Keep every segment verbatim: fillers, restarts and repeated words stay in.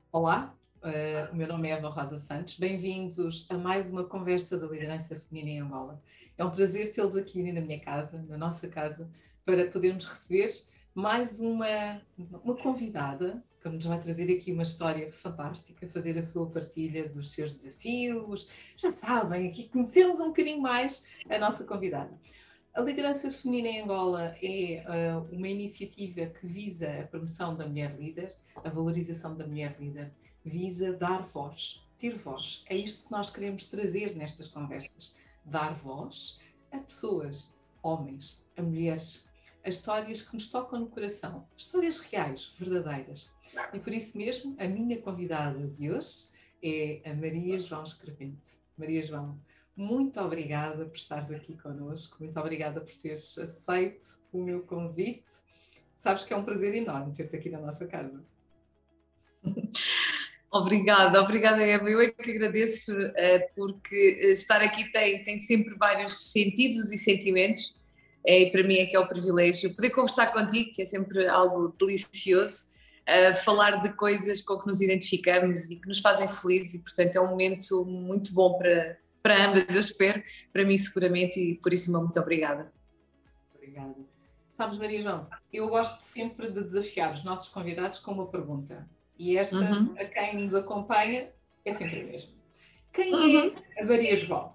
Olá, uh, o meu nome é Eva Rosa Santos. Bem-vindos a mais uma conversa da liderança feminina em Angola. É um prazer tê-los aqui na minha casa, na nossa casa, para podermos receber mais uma, uma convidada que nos vai trazer aqui uma história fantástica, fazer a sua partilha dos seus desafios. Já sabem, aqui conhecemos um bocadinho mais a nossa convidada. A liderança feminina em Angola é uh, uma iniciativa que visa a promoção da mulher líder, a valorização da mulher líder, visa dar voz, ter voz. É isto que nós queremos trazer nestas conversas, dar voz a pessoas, homens, a mulheres, a histórias que nos tocam no coração, histórias reais, verdadeiras. E por isso mesmo, a minha convidada de hoje é a Maria João Escrevente. Maria João, muito obrigada por estares aqui connosco, muito obrigada por teres aceito o meu convite. Sabes que é um prazer enorme ter-te aqui na nossa casa. Obrigada, obrigada Eva, eu é que agradeço porque estar aqui tem, tem sempre vários sentidos e sentimentos e para mim é que é o privilégio poder conversar contigo, que é sempre algo delicioso, falar de coisas com que nos identificamos e que nos fazem felizes e portanto é um momento muito bom para para ambas, eu espero, para mim seguramente, e por isso muito obrigada. Obrigada. Sabes, Maria João, eu gosto sempre de desafiar os nossos convidados com uma pergunta, e esta, uhum. a quem nos acompanha, é sempre a mesma. Quem uhum. é a Maria João?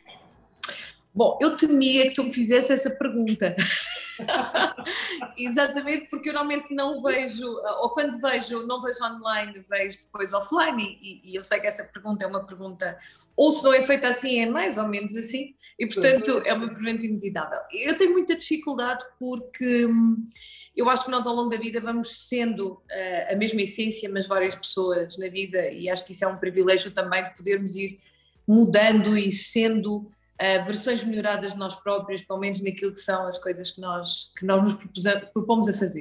Bom, eu temia que tu me fizesse essa pergunta. Exatamente, porque eu normalmente não vejo, ou quando vejo, não vejo online, vejo depois offline, e, e eu sei que essa pergunta é uma pergunta, ou se não é feita assim, é mais ou menos assim, e portanto é uma pergunta inevitável. Eu tenho muita dificuldade porque eu acho que nós ao longo da vida vamos sendo uh, a mesma essência, mas várias pessoas na vida, e acho que isso é um privilégio também de podermos ir mudando e sendo Uh, versões melhoradas de nós próprios, pelo menos naquilo que são as coisas que nós, que nós nos propomos a fazer.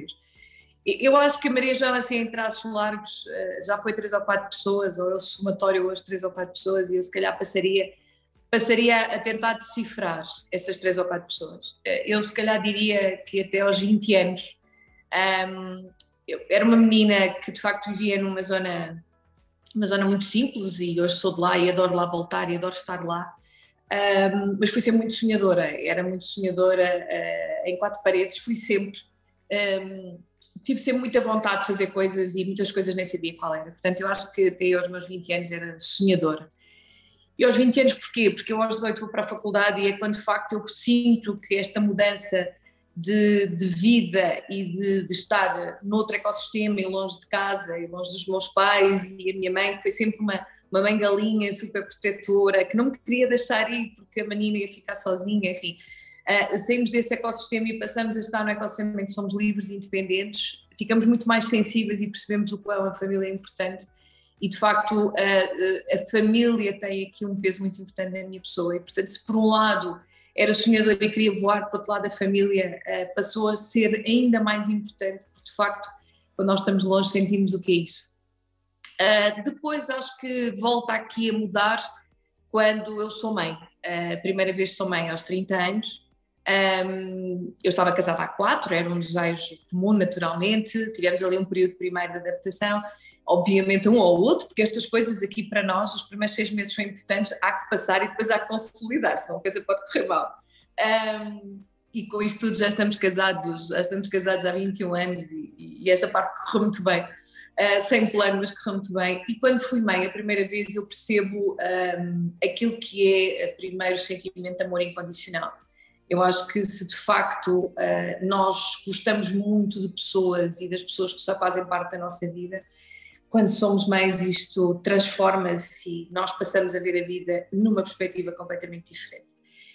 Eu acho que a Maria João, assim, em traços largos, uh, já foi três ou quatro pessoas, ou é o somatório hoje três ou quatro pessoas, e eu se calhar passaria, passaria a tentar decifrar essas três ou quatro pessoas. Uh, eu se calhar diria que até aos vinte anos um, eu era uma menina que de facto vivia numa zona, uma zona muito simples, e hoje sou de lá e adoro lá voltar e adoro estar lá. Um, mas fui sempre muito sonhadora, era muito sonhadora uh, em quatro paredes, fui sempre, um, tive sempre muita vontade de fazer coisas e muitas coisas nem sabia qual era, portanto eu acho que até aos meus vinte anos era sonhadora. E aos vinte anos porquê? Porque eu aos dezoito vou para a faculdade e é quando de facto eu sinto que esta mudança de, de vida e de, de estar noutro ecossistema e longe de casa e longe dos meus pais e a minha mãe, que foi sempre uma uma mãe galinha super protetora, que não me queria deixar ir porque a menina ia ficar sozinha, enfim. Uh, saímos desse ecossistema e passamos a estar no ecossistema em que somos livres e independentes, ficamos muito mais sensíveis e percebemos o quão a família é importante e, de facto, a, a família tem aqui um peso muito importante na minha pessoa e, portanto, se por um lado era sonhadora e queria voar, por outro lado a família uh, passou a ser ainda mais importante, porque, de facto, quando nós estamos longe sentimos o que é isso. Uh, depois acho que volta aqui a mudar quando eu sou mãe. Uh, a primeira vez que sou mãe aos trinta anos, um, eu estava casada há quatro, era um desejo comum naturalmente, tivemos ali um período primeiro de adaptação, obviamente um ou outro, porque estas coisas aqui para nós, os primeiros seis meses são importantes, há que passar e depois há que consolidar, senão a coisa pode correr mal. Um, e com isto tudo já estamos casados, já estamos casados há vinte e um anos e, e essa parte correu muito bem, uh, sem plano, mas correu muito bem. E quando fui mãe a primeira vez eu percebo um, aquilo que é primeiro o sentimento de amor incondicional. Eu acho que se de facto uh, nós gostamos muito de pessoas e das pessoas que só fazem parte da nossa vida, quando somos mães isto transforma-se e nós passamos a ver a vida numa perspectiva completamente diferente.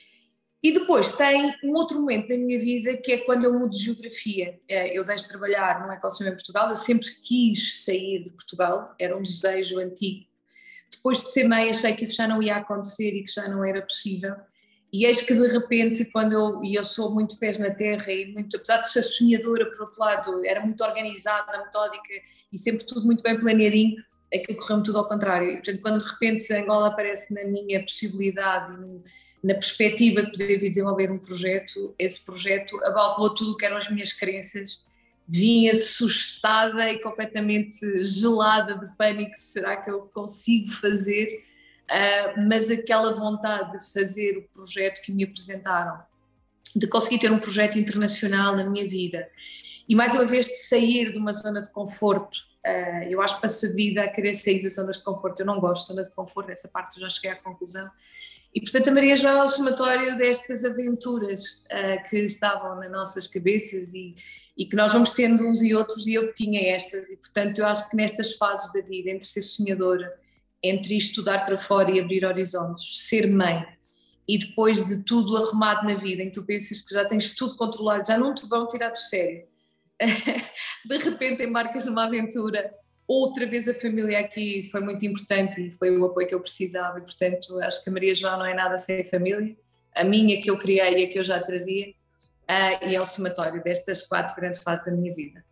E depois tem um outro momento da minha vida que é quando eu mudo de geografia. Eu deixo de trabalhar num ecossistema em Portugal, eu sempre quis sair de Portugal, era um desejo antigo. Depois de ser mãe achei que isso já não ia acontecer e que já não era possível. E eis que de repente, quando eu, e eu sou muito pés na terra e muito, apesar de ser sonhadora por outro lado, era muito organizada, metódica e sempre tudo muito bem planeadinho, aquilo correu-me tudo ao contrário. E portanto quando de repente Angola aparece na minha possibilidade, na perspectiva de poder desenvolver um projeto, esse projeto abalou tudo o que eram as minhas crenças vim assustada e completamente gelada de pânico, será que eu consigo fazer? Uh, mas aquela vontade de fazer o projeto que me apresentaram, de conseguir ter um projeto internacional na minha vida, e mais uma vez de sair de uma zona de conforto. Uh, eu acho que passo a vida a querer sair das zonas de conforto, eu não gosto de zonas de conforto, essa parte eu já cheguei à conclusão. E, portanto, a Maria João é o somatório destas aventuras uh, que estavam nas nossas cabeças e, e que nós vamos tendo uns e outros, e eu tinha estas. E, portanto, eu acho que nestas fases da vida, entre ser sonhadora, entre estudar para fora e abrir horizontes, ser mãe, e depois de tudo arrumado na vida, em que tu pensas que já tens tudo controlado, já não te vão tirar do sério, de repente embarcas numa aventura. Outra vez a família aqui foi muito importante e foi o apoio que eu precisava, e portanto acho que a Maria João não é nada sem a família, a minha que eu criei e a que eu já trazia, uh, e é o somatório destas quatro grandes fases da minha vida.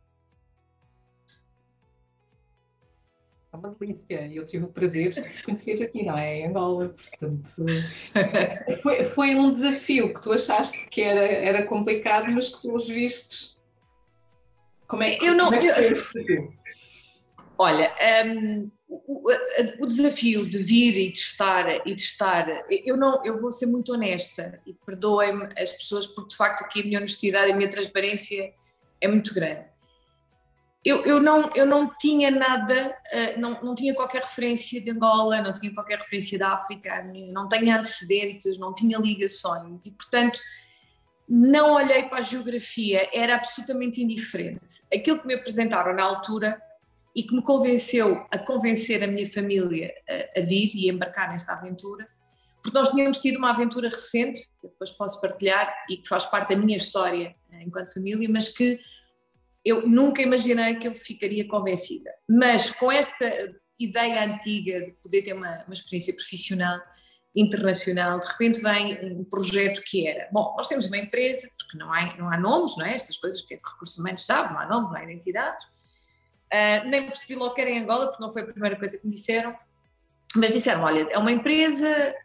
É uma delícia, eu tive o prazer de conhecer aqui, não é? Em Angola, portanto foi, foi um desafio que tu achaste que era, era complicado, mas que pelos vistos, como é que, eu não, como é que eu, foi esse desafio? Olha, um, o, o desafio de vir e de estar, e de estar, eu, não, eu vou ser muito honesta e perdoem-me as pessoas, porque de facto aqui a minha honestidade e a minha transparência é muito grande. Eu, eu, não, eu não tinha nada, não, não tinha qualquer referência de Angola, não tinha qualquer referência da África, não tenho antecedentes, não tinha ligações e, portanto, não olhei para a geografia, era absolutamente indiferente. Aquilo que me apresentaram na altura e que me convenceu a convencer a minha família a, a vir e a embarcar nesta aventura, porque nós tínhamos tido uma aventura recente, que depois posso partilhar e que faz parte da minha história enquanto família, mas que eu nunca imaginei que eu ficaria convencida. Mas com esta ideia antiga de poder ter uma, uma experiência profissional internacional, de repente vem um projeto que era, bom, nós temos uma empresa, porque não há, não há nomes, não é? Estas coisas que é de recursos humanos, sabe, não há nomes, não há identidades. Uh, nem percebi logo que era em Angola, porque não foi a primeira coisa que me disseram, mas disseram, olha, é uma empresa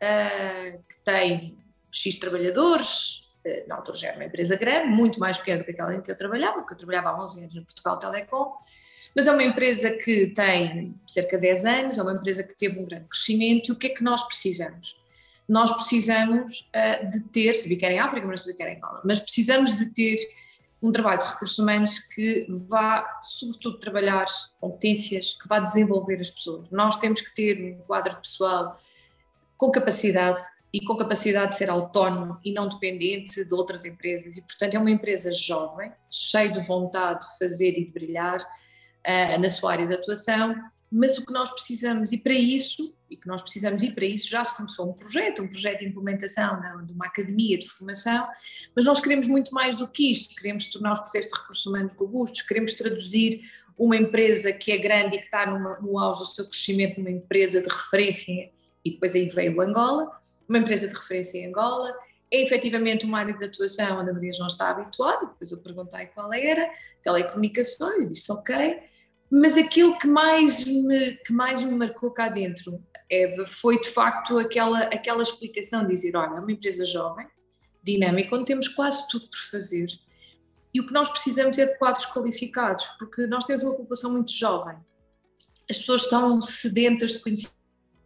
uh, que tem X trabalhadores, uh, na altura já era uma empresa grande, muito mais pequena do que aquela em que eu trabalhava, porque eu trabalhava há onze anos no Portugal Telecom, mas é uma empresa que tem cerca de dez anos, é uma empresa que teve um grande crescimento, e o que é que nós precisamos? Nós precisamos uh, de ter, sabia que era em África, mas não sabia que era em Angola, mas precisamos de ter um trabalho de recursos humanos que vá, sobretudo, trabalhar competências, que vá desenvolver as pessoas. Nós temos que ter um quadro de pessoal com capacidade e com capacidade de ser autónomo e não dependente de outras empresas. E, portanto, é uma empresa jovem, cheia de vontade de fazer e de brilhar uh, na sua área de atuação, mas o que nós precisamos, e para isso, e que nós precisamos e para isso já se começou um projeto, um projeto de implementação de uma academia de formação, mas nós queremos muito mais do que isto, queremos tornar os processos de recursos humanos robustos, queremos traduzir uma empresa que é grande e que está numa, no auge do seu crescimento numa empresa de referência, e depois aí veio o Angola, uma empresa de referência em Angola, é efetivamente uma área de atuação onde a Maria João está habituada, depois eu perguntei qual era, telecomunicações, disse ok, mas aquilo que mais me, que mais me marcou cá dentro, Eva, foi de facto aquela, aquela explicação de dizer, olha, é uma empresa jovem, dinâmica, onde temos quase tudo por fazer, e o que nós precisamos é de quadros qualificados, porque nós temos uma população muito jovem, as pessoas estão sedentas de conhecimento,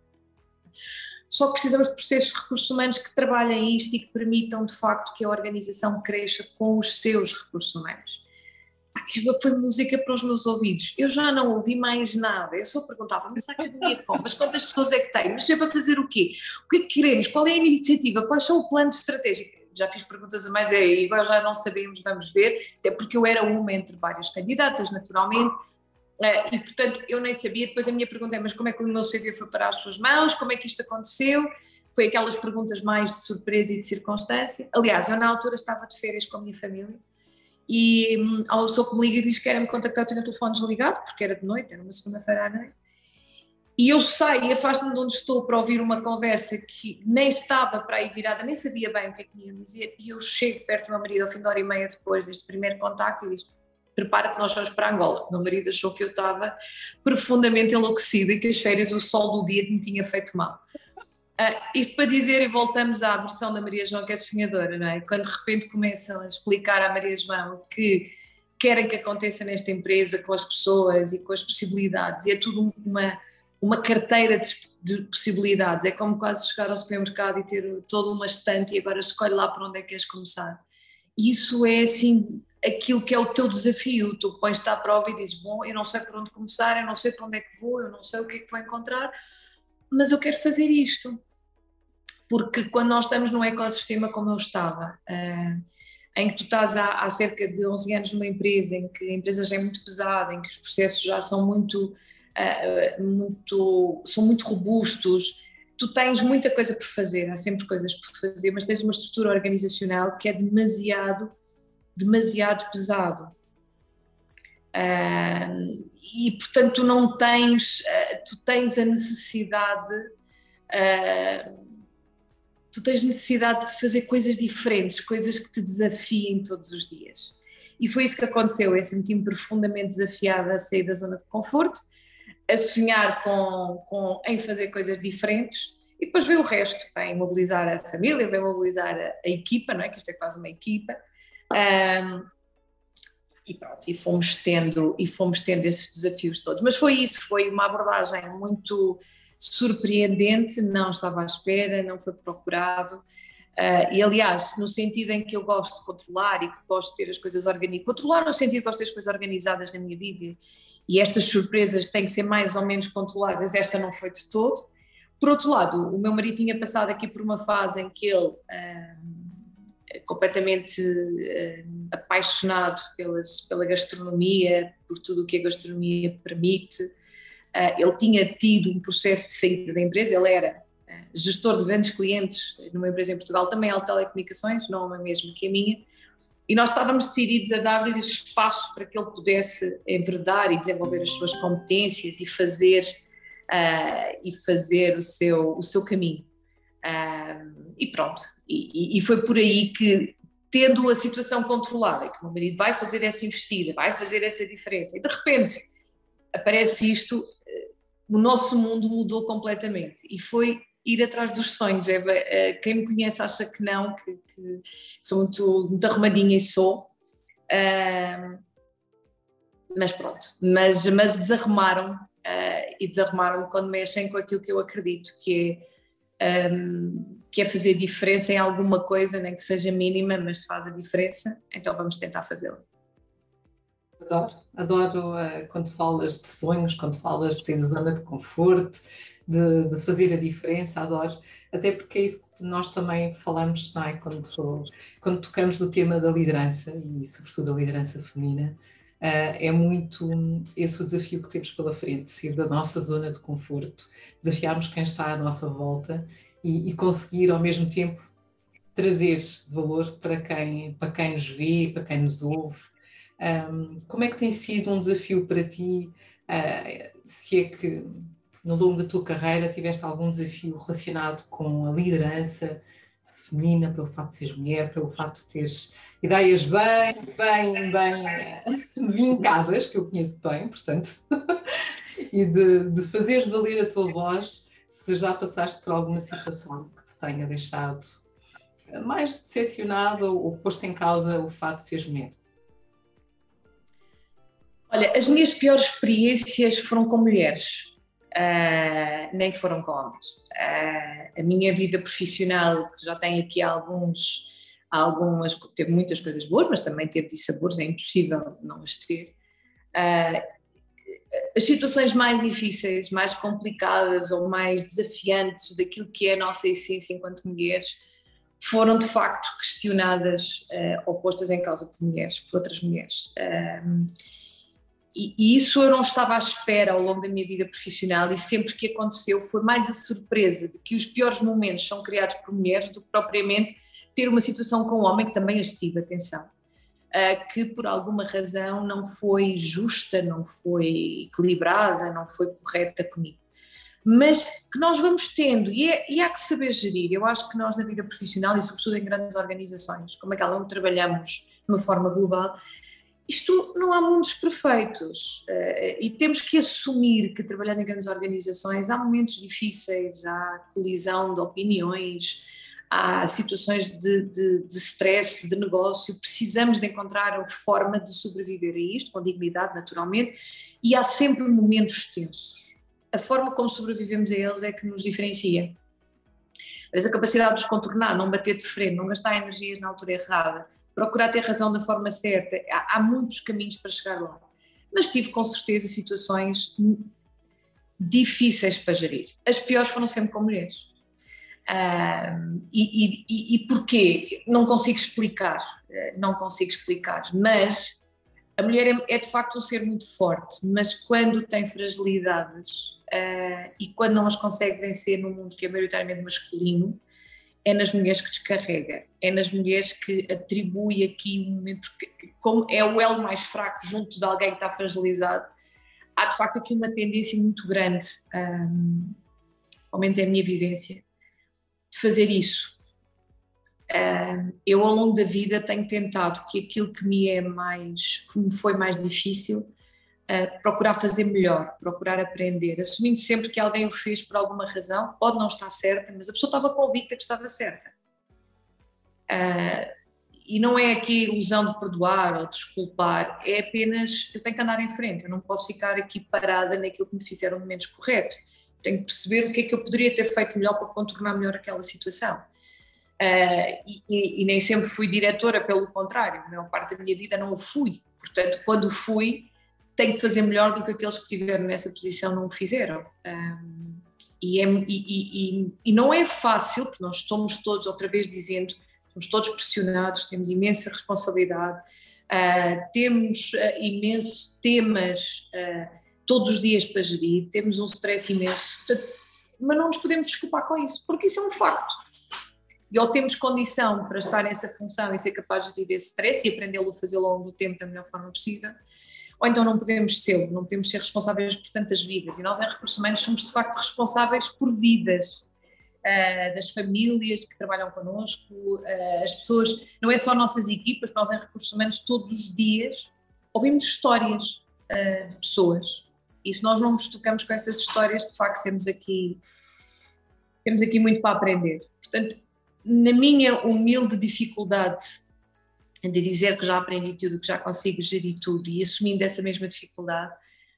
só precisamos de processos de recursos humanos que trabalhem isto e que permitam de facto que a organização cresça com os seus recursos humanos. Foi música para os meus ouvidos, eu já não ouvi mais nada, eu só perguntava, mas a academia como? Mas quantas pessoas é que tem? Mas sempre a fazer o quê? O que é que queremos? Qual é a iniciativa? Quais são o plano estratégico? Já fiz perguntas a mais e agora já não sabemos, vamos ver, até porque eu era uma entre várias candidatas, naturalmente, e portanto eu nem sabia. Depois a minha pergunta é, mas como é que o meu C V foi para as suas mãos? Como é que isto aconteceu? Foi aquelas perguntas mais de surpresa e de circunstância. Aliás, eu na altura estava de férias com a minha família, e a pessoa que me liga e diz que era me contactar, eu tinha o telefone desligado, porque era de noite, era uma segunda-feira à noite, e eu saio e afasto-me de onde estou para ouvir uma conversa que nem estava para aí virada, nem sabia bem o que é que me iam dizer, e eu chego perto do meu marido ao fim de hora e meia depois deste primeiro contacto e diz, prepara-te, nós vamos para Angola. O meu marido achou que eu estava profundamente enlouquecida e que as férias, o sol do dia me tinha feito mal. Uh, isto para dizer, e voltamos à versão da Maria João que é sonhadora, não é? Quando de repente começam a explicar à Maria João que querem que aconteça nesta empresa, com as pessoas e com as possibilidades, e é tudo uma, uma carteira de, de possibilidades, é como quase chegar ao supermercado e ter toda uma estante e agora escolhe lá para onde é que queres começar. Isso é assim, aquilo que é o teu desafio, tu pões-te à prova e dizes, bom, eu não sei por onde começar, eu não sei para onde é que vou, eu não sei o que é que vou encontrar, mas eu quero fazer isto. Porque quando nós estamos num ecossistema como eu estava, uh, em que tu estás há, há cerca de onze anos numa empresa, em que a empresa já é muito pesada, em que os processos já são muito, uh, muito, são muito robustos, tu tens muita coisa por fazer, há sempre coisas por fazer, mas tens uma estrutura organizacional que é demasiado, demasiado pesado. Uh, e portanto tu não tens, uh, tu tens a necessidade... Uh, tu tens necessidade de fazer coisas diferentes, coisas que te desafiem todos os dias. E foi isso que aconteceu, eu senti-me profundamente desafiada a sair da zona de conforto, a sonhar com, com, em fazer coisas diferentes, e depois veio o resto, vem mobilizar a família, vem mobilizar a, a equipa, não é? Que isto é quase uma equipa, um, e pronto, e fomos tendo, e fomos tendo esses desafios todos. Mas foi isso, foi uma abordagem muito... surpreendente, não estava à espera, não foi procurado, uh, e aliás, no sentido em que eu gosto de controlar e que gosto de ter as coisas organizadas, controlar no sentido que gosto de ter as coisas organizadas na minha vida, e estas surpresas têm que ser mais ou menos controladas, esta não foi de todo. Por outro lado, o meu marido tinha passado aqui por uma fase em que ele, uh, completamente uh, apaixonado pelas, pela gastronomia, por tudo o que a gastronomia permite. Uh, ele tinha tido um processo de saída da empresa, ele era uh, gestor de grandes clientes numa empresa em Portugal, também Alta Telecomunicações, não a mesma que a minha, e nós estávamos decididos a dar-lhe espaço para que ele pudesse enverdar e desenvolver as suas competências e fazer, uh, e fazer o, seu, o seu caminho. Uh, e pronto, e, e foi por aí que, tendo a situação controlada, que o meu marido vai fazer essa investida, vai fazer essa diferença, e de repente aparece isto, o nosso mundo mudou completamente e foi ir atrás dos sonhos. É, quem me conhece acha que não, que, que sou muito, muito arrumadinha e sou, uh, mas pronto, mas, mas desarrumaram uh, e desarrumaram quando mexem com aquilo que eu acredito que é, um, que é fazer diferença em alguma coisa, nem que seja mínima, mas se faz a diferença, então vamos tentar fazê-la. Adoro, adoro uh, quando falas de sonhos, quando falas de sair da zona de conforto, de, de fazer a diferença, adoro, até porque é isso que nós também falamos, não é? quando, quando tocamos no tema da liderança e sobretudo da liderança feminina, uh, é muito esse o desafio que temos pela frente, sair da nossa zona de conforto, desafiarmos quem está à nossa volta e, e conseguir ao mesmo tempo trazer valor para quem, para quem nos vê, para quem nos ouve. Um, como é que tem sido um desafio para ti, uh, se é que no longo da tua carreira tiveste algum desafio relacionado com a liderança feminina, pelo facto de seres mulher, pelo facto de teres ideias bem, bem, bem uh, vincadas, que eu conheço bem, portanto, e de, de fazeres valer a tua voz, se já passaste por alguma situação que te tenha deixado mais decepcionado ou posto em causa o facto de seres mulher. Olha, as minhas piores experiências foram com mulheres, uh, nem foram com homens. Uh, a minha vida profissional, que já tem aqui alguns, algumas, teve muitas coisas boas, mas também teve dissabores, é impossível não as ter. Uh, as situações mais difíceis, mais complicadas ou mais desafiantes daquilo que é a nossa essência enquanto mulheres, foram de facto questionadas uh, ou postas em causa por mulheres, por outras mulheres. Uh, E, e isso eu não estava à espera ao longo da minha vida profissional, e sempre que aconteceu foi mais a surpresa de que os piores momentos são criados por mulheres do que propriamente ter uma situação com um homem, que também as tive, atenção, uh, que por alguma razão não foi justa, não foi equilibrada, não foi correta comigo. Mas que nós vamos tendo, e, é, e há que saber gerir. Eu acho que nós na vida profissional e sobretudo em grandes organizações, como aquela onde trabalhamos de uma forma global, isto não há mundos perfeitos uh, e temos que assumir que trabalhando em grandes organizações há momentos difíceis, há colisão de opiniões, há situações de, de, de stress, de negócio, precisamos de encontrar a forma de sobreviver a isto, com dignidade, naturalmente, e há sempre momentos tensos. A forma como sobrevivemos a eles é que nos diferencia. Mas a capacidade de os contornar, não bater de frente, não gastar energias na altura errada, procurar ter razão da forma certa, há, há muitos caminhos para chegar lá. Mas tive com certeza situações difíceis para gerir. As piores foram sempre com mulheres. Uh, e, e, e porquê? Não consigo explicar, não consigo explicar, mas a mulher é, é de facto um ser muito forte, mas quando tem fragilidades uh, e quando não as consegue vencer num mundo que é maioritariamente masculino, é nas mulheres que descarrega, é nas mulheres que atribui aqui um momento, que, como é o elo mais fraco junto de alguém que está fragilizado, há de facto aqui uma tendência muito grande, um, ao menos é a minha vivência, de fazer isso. Um, eu ao longo da vida tenho tentado que aquilo que me é mais, que me foi mais difícil, uh, procurar fazer melhor, procurar aprender, assumindo sempre que alguém o fez por alguma razão, pode não estar certa, mas a pessoa estava convicta que estava certa. Uh, e não é aqui a ilusão de perdoar ou desculpar, é apenas, eu tenho que andar em frente, eu não posso ficar aqui parada naquilo que me fizeram no momento correto. Tenho que perceber o que é que eu poderia ter feito melhor para contornar melhor aquela situação. Uh, e, e, e nem sempre fui diretora, pelo contrário, a maior parte da minha vida não o fui. Portanto, quando fui, tenho que fazer melhor do que aqueles que estiveram nessa posição não o fizeram. Um, e, é, e, e, e não é fácil, porque nós estamos todos, outra vez dizendo, estamos todos pressionados, temos imensa responsabilidade, uh, temos uh, imensos temas uh, todos os dias para gerir, temos um stress imenso, mas não nos podemos desculpar com isso, porque isso é um facto. E ou temos condição para estar nessa função e ser capaz de gerir esse stress e aprendê-lo a fazer ao longo do tempo da melhor forma possível, ou então não podemos ser, não podemos ser responsáveis por tantas vidas. E nós em recursos humanos somos de facto responsáveis por vidas, uh, das famílias que trabalham connosco, uh, as pessoas, não é só nossas equipas, nós em recursos humanos todos os dias ouvimos histórias uh, de pessoas. E se nós não nos tocamos com essas histórias, de facto temos aqui, temos aqui muito para aprender. Portanto, na minha humilde dificuldade de dizer que já aprendi tudo, que já consigo gerir tudo e assumindo essa mesma dificuldade,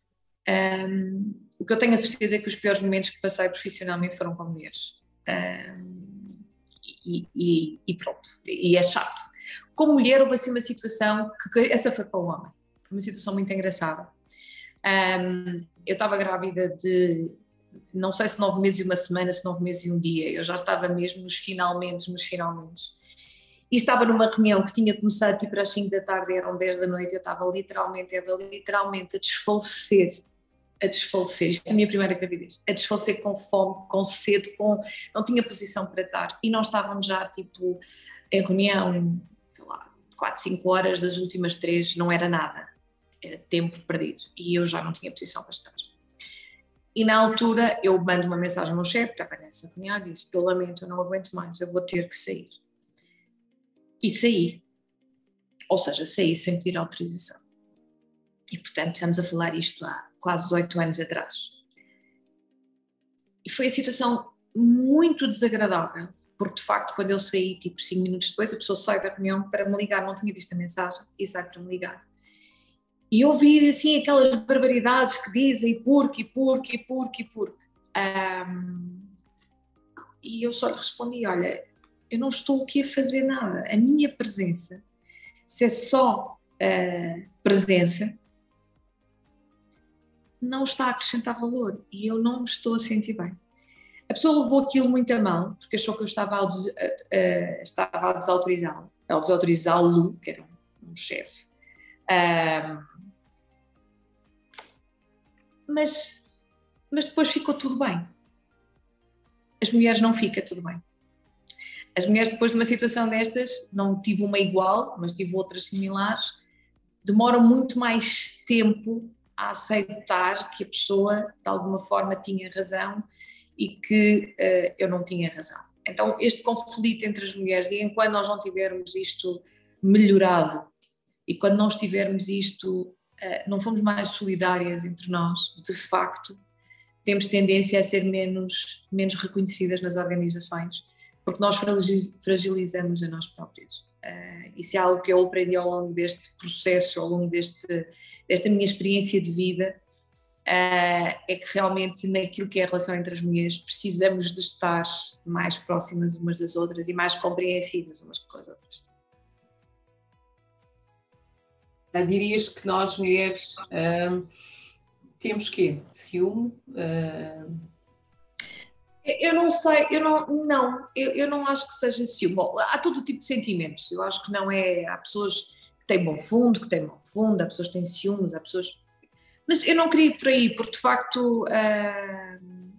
um, o que eu tenho a certeza é que os piores momentos que passei profissionalmente foram com mulheres. Um, e, e, e pronto, e é chato. Como mulher houve assim uma situação, que essa foi com o homem, foi uma situação muito engraçada. Um, eu estava grávida de, não sei se nove meses e uma semana, se nove meses e um dia, eu já estava mesmo nos finalmente, nos finalmente. E estava numa reunião que tinha começado tipo às cinco da tarde, eram dez da noite, eu estava literalmente, eu estava literalmente a desfalecer, a desfalecer, isto é a minha primeira gravidez, a desfalecer com fome, com sede, com, não tinha posição para estar, e nós estávamos já tipo em reunião, sei lá, quatro, cinco horas, das últimas três não era nada. Era tempo perdido e eu já não tinha posição para estar. E na altura eu mando uma mensagem ao meu chefe, estava nessa reunião, e disse, eu lamento, eu não aguento mais, eu vou ter que sair. E saí. Ou seja, saí sem pedir autorização. E portanto estamos a falar isto há quase oito anos atrás. E foi a situação muito desagradável, porque de facto quando eu saí, tipo cinco minutos depois, a pessoa sai da reunião para me ligar, não tinha visto a mensagem, e sai para me ligar. E eu ouvi assim aquelas barbaridades que dizem porque, porque, porque, porque. Um, e eu só lhe respondi, olha, eu não estou aqui a fazer nada. A minha presença, se é só uh, presença, não está a acrescentar valor e eu não me estou a sentir bem. A pessoa levou aquilo muito a mal, porque achou que eu estava a, des, uh, estava a desautorizá-lo, a desautorizá-lo, que era um, um chefe. Um, mas, mas depois ficou tudo bem. As mulheres não fica tudo bem. As mulheres depois de uma situação destas, não tive uma igual, mas tive outras similares, demoram muito mais tempo a aceitar que a pessoa de alguma forma tinha razão e que uh, eu não tinha razão. Então este conflito entre as mulheres, e enquanto nós não tivermos isto melhorado e quando não estivermos isto, uh, não fomos mais solidárias entre nós, de facto, temos tendência a ser menos, menos reconhecidas nas organizações, porque nós fragilizamos a nós próprios. Uh, isso é algo que eu aprendi ao longo deste processo, ao longo deste, desta minha experiência de vida, uh, é que realmente naquilo que é a relação entre as mulheres precisamos de estar mais próximas umas das outras e mais compreensivas umas com as outras. Dirias que nós mulheres uh, temos quê? Ciúme? Uh... Eu não sei, eu não, não eu, eu não acho que seja ciúme. Bom, há todo tipo de sentimentos, eu acho que não é, há pessoas que têm bom fundo, que têm mau fundo, há pessoas que têm ciúmes, há pessoas, mas eu não queria ir por aí, porque de facto, uh...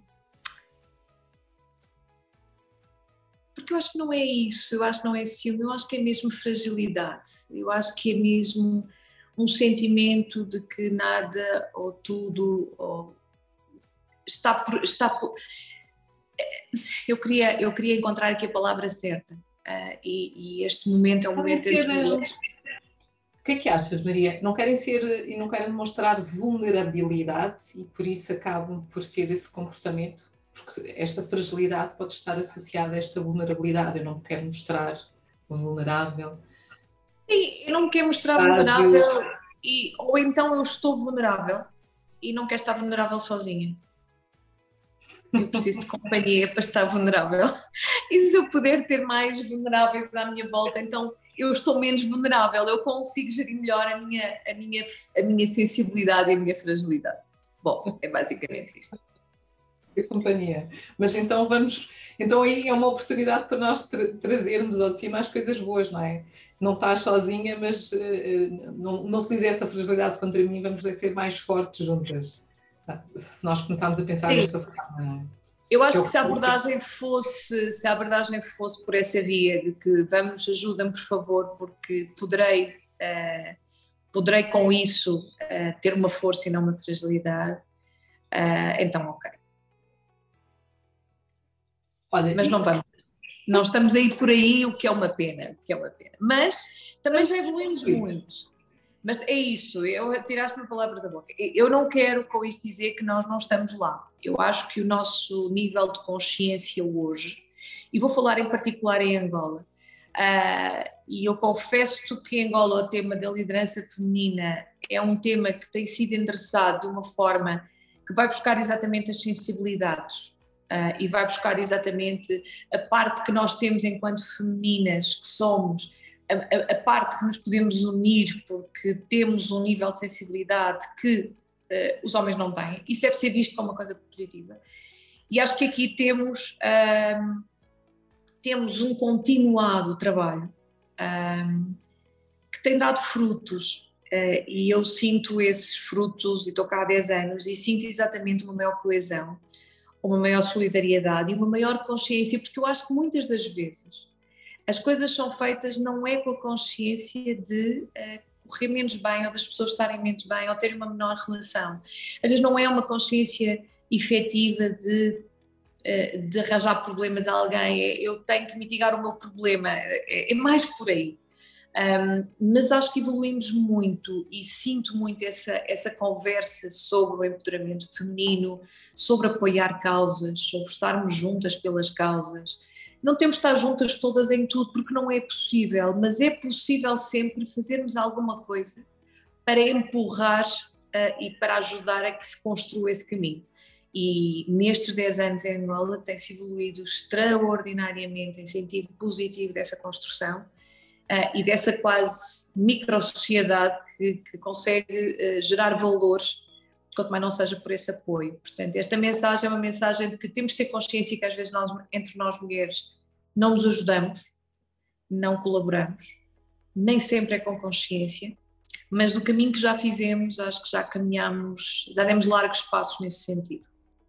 porque eu acho que não é isso, eu acho que não é ciúme, eu acho que é mesmo fragilidade, eu acho que é mesmo um sentimento de que nada ou tudo ou está por, está por... Eu queria, eu queria encontrar aqui a palavra certa, uh, e, e este momento é um momento entre mulheres. O que é que achas, Maria? Não querem ser e não querem demonstrar vulnerabilidade e por isso acabam por ter esse comportamento? Porque esta fragilidade pode estar associada a esta vulnerabilidade. Eu não me quero mostrar vulnerável. Sim, eu não me quero mostrar vulnerável, e, ou então eu estou vulnerável e não quero estar vulnerável sozinha. Eu preciso de companhia para estar vulnerável. E se eu puder ter mais vulneráveis à minha volta, então eu estou menos vulnerável, eu consigo gerir melhor a minha, a minha, a minha sensibilidade e a minha fragilidade. Bom, é basicamente isto. De companhia. Mas então vamos, então aí é uma oportunidade para nós tra trazermos ao de cima as coisas boas, não é? Não estás sozinha, mas uh, não, não utilize essa fragilidade contra mim, vamos ser mais fortes juntas. Nós começámos a pensar desta forma, não é? Eu acho que se a abordagem fosse, se a abordagem fosse por essa via de que vamos, ajuda-me por favor, porque poderei, uh, poderei com isso uh, ter uma força e não uma fragilidade, uh, então ok. Olha, mas não vamos, não estamos aí por aí, o que é uma pena, o que é uma pena. Mas também já evoluímos muito. Mas é isso, eu tiraste-me a palavra da boca. Eu não quero com isto dizer que nós não estamos lá. Eu acho que o nosso nível de consciência hoje, e vou falar em particular em Angola, uh, e eu confesso-te que em Angola o tema da liderança feminina é um tema que tem sido endereçado de uma forma que vai buscar exatamente as sensibilidades uh, e vai buscar exatamente a parte que nós temos enquanto femininas, que somos A, a, a parte que nos podemos unir porque temos um nível de sensibilidade que uh, os homens não têm. Isso deve ser visto como uma coisa positiva. E acho que aqui temos, um, temos um continuado trabalho um, que tem dado frutos uh, e eu sinto esses frutos, e estou cá há dez anos, e sinto exatamente uma maior coesão, uma maior solidariedade e uma maior consciência, porque eu acho que muitas das vezes as coisas são feitas não é com a consciência de uh, correr menos bem, ou das pessoas estarem menos bem, ou terem uma menor relação. Às vezes não é uma consciência efetiva de, uh, de arranjar problemas a alguém, é, eu tenho que mitigar o meu problema, é, é mais por aí. Um, mas acho que evoluímos muito e sinto muito essa, essa conversa sobre o empoderamento feminino, sobre apoiar causas, sobre estarmos juntas pelas causas. Não temos de estar juntas todas em tudo, porque não é possível, mas é possível sempre fazermos alguma coisa para empurrar uh, e para ajudar a que se construa esse caminho. E nestes dez anos em Angola tem-se evoluído extraordinariamente em sentido positivo dessa construção uh, e dessa quase micro-sociedade que, que consegue uh, gerar valores, quanto mais não seja por esse apoio. Portanto, esta mensagem é uma mensagem de que temos de ter consciência que às vezes nós, entre nós mulheres, não nos ajudamos, não colaboramos, nem sempre é com consciência, mas do caminho que já fizemos, acho que já caminhamos, já demos largos passos nesse sentido.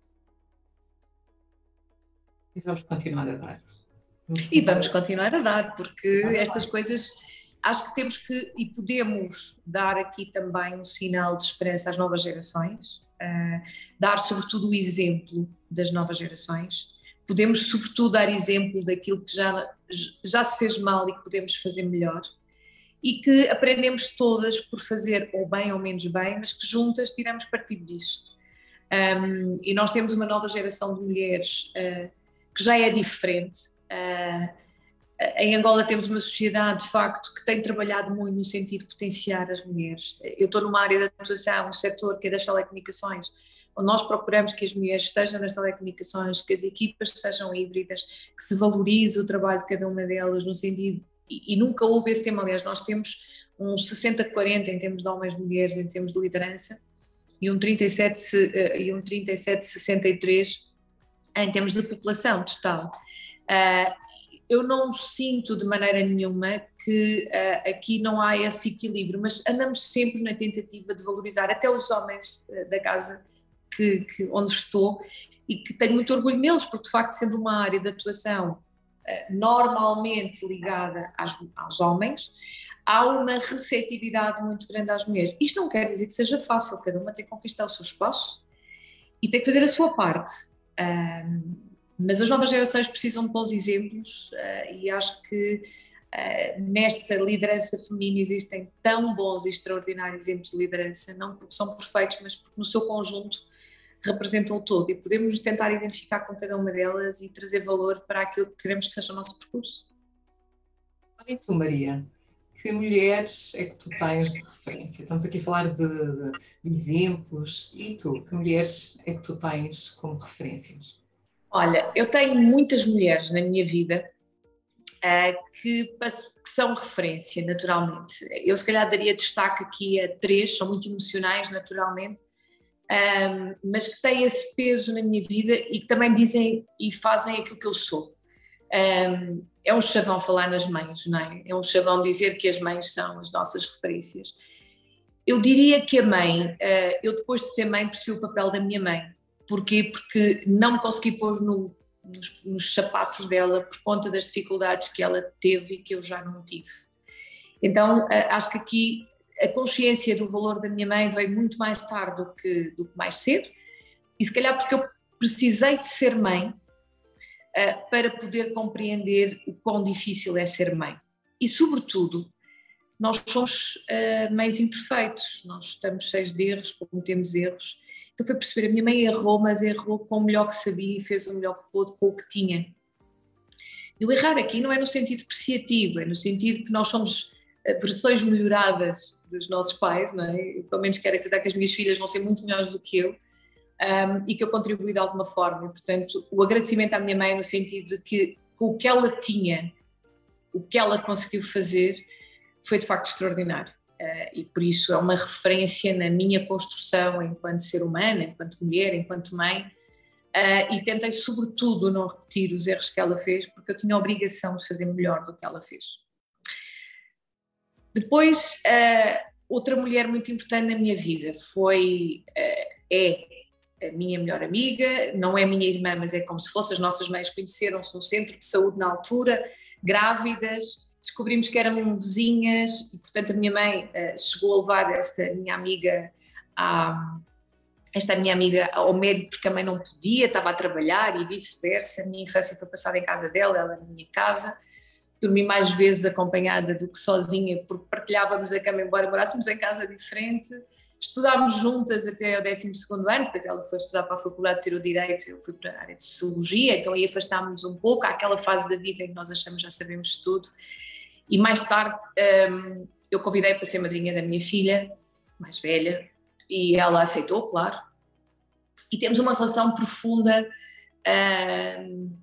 E vamos continuar a dar. Vamos e vamos continuar a dar, porque estas coisas, acho que temos que e podemos dar aqui também um sinal de esperança às novas gerações, uh, dar sobretudo o exemplo das novas gerações. Podemos sobretudo dar exemplo daquilo que já, já se fez mal e que podemos fazer melhor, e que aprendemos todas por fazer ou bem ou menos bem, mas que juntas tiramos partido disso. Um, e nós temos uma nova geração de mulheres uh, que já é diferente, Em Angola temos uma sociedade, de facto, que tem trabalhado muito no sentido de potenciar as mulheres. Eu estou numa área de atuação, um setor que é das telecomunicações, onde nós procuramos que as mulheres estejam nas telecomunicações, que as equipas sejam híbridas, que se valorize o trabalho de cada uma delas no sentido, e, e nunca houve esse tema, aliás, nós temos um sessenta quarenta em termos de homens e mulheres, em termos de liderança, e um trinta e sete sessenta e três em termos de população total. Eu não sinto de maneira nenhuma que uh, aqui não há esse equilíbrio, mas andamos sempre na tentativa de valorizar até os homens uh, da casa que, que, onde estou, e que tenho muito orgulho neles, porque de facto, sendo uma área de atuação uh, normalmente ligada às, aos homens, há uma receptividade muito grande às mulheres. Isto não quer dizer que seja fácil, cada uma tem que conquistar o seu espaço e tem que fazer a sua parte. Um, Mas as novas gerações precisam de bons exemplos uh, e acho que uh, nesta liderança feminina existem tão bons e extraordinários exemplos de liderança, não porque são perfeitos, mas porque no seu conjunto representam o todo, e podemos tentar identificar com cada uma delas e trazer valor para aquilo que queremos que seja o nosso percurso. E tu, Maria, que mulheres é que tu tens de referência? Estamos aqui a falar de, de, de exemplos, e tu, que mulheres é que tu tens como referências? Olha, eu tenho muitas mulheres na minha vida uh, que, que são referência, naturalmente. Eu se calhar daria destaque aqui a três, são muito emocionais, naturalmente, um, mas que têm esse peso na minha vida e que também dizem e fazem aquilo que eu sou. Um, é um chavão falar nas mães, não é? É um chavão dizer que as mães são as nossas referências. Eu diria que a mãe, uh, eu depois de ser mãe percebi o papel da minha mãe. Porquê? Porque não me consegui pôr no, nos, nos sapatos dela por conta das dificuldades que ela teve e que eu já não tive. Então, acho que aqui a consciência do valor da minha mãe veio muito mais tarde do que, do que mais cedo, e se calhar porque eu precisei de ser mãe uh, para poder compreender o quão difícil é ser mãe. E, sobretudo, nós somos uh, mães imperfeitos, nós estamos cheios de erros, cometemos erros. Então foi perceber, a minha mãe errou, mas errou com o melhor que sabia e fez o melhor que pôde com o que tinha. E o errar aqui não é no sentido depreciativo, é no sentido que nós somos versões melhoradas dos nossos pais, não é? Eu, pelo menos quero acreditar que as minhas filhas vão ser muito melhores do que eu, um, e que eu contribuí de alguma forma. E, portanto, o agradecimento à minha mãe no sentido de que com o que ela tinha, o que ela conseguiu fazer, foi de facto extraordinário. Uh, e por isso é uma referência na minha construção enquanto ser humana, enquanto mulher, enquanto mãe, uh, e tentei sobretudo não repetir os erros que ela fez, porque eu tinha a obrigação de fazer melhor do que ela fez. Depois, uh, outra mulher muito importante na minha vida foi, uh, é a minha melhor amiga, não é minha irmã, mas é como se fosse, as nossas mães conheceram-se no centro de saúde na altura, grávidas. Descobrimos que eram vizinhas e, portanto, a minha mãe uh, chegou a levar esta minha amiga a, esta minha amiga ao médico porque a mãe não podia, estava a trabalhar e vice-versa. A minha infância foi passada em casa dela, ela na minha casa. Dormi mais vezes acompanhada do que sozinha, porque partilhávamos a cama, embora morássemos em casa diferente. Estudámos juntas até o décimo segundo ano, depois ela foi estudar para a Faculdade de Tiro Direito, eu fui para a área de Sociologia, então aí afastámos-nos um pouco, àquela fase da vida em que nós achamos já sabemos tudo. E mais tarde um, eu convidei para ser madrinha da minha filha, mais velha, e ela aceitou, claro. E temos uma relação profunda. Um,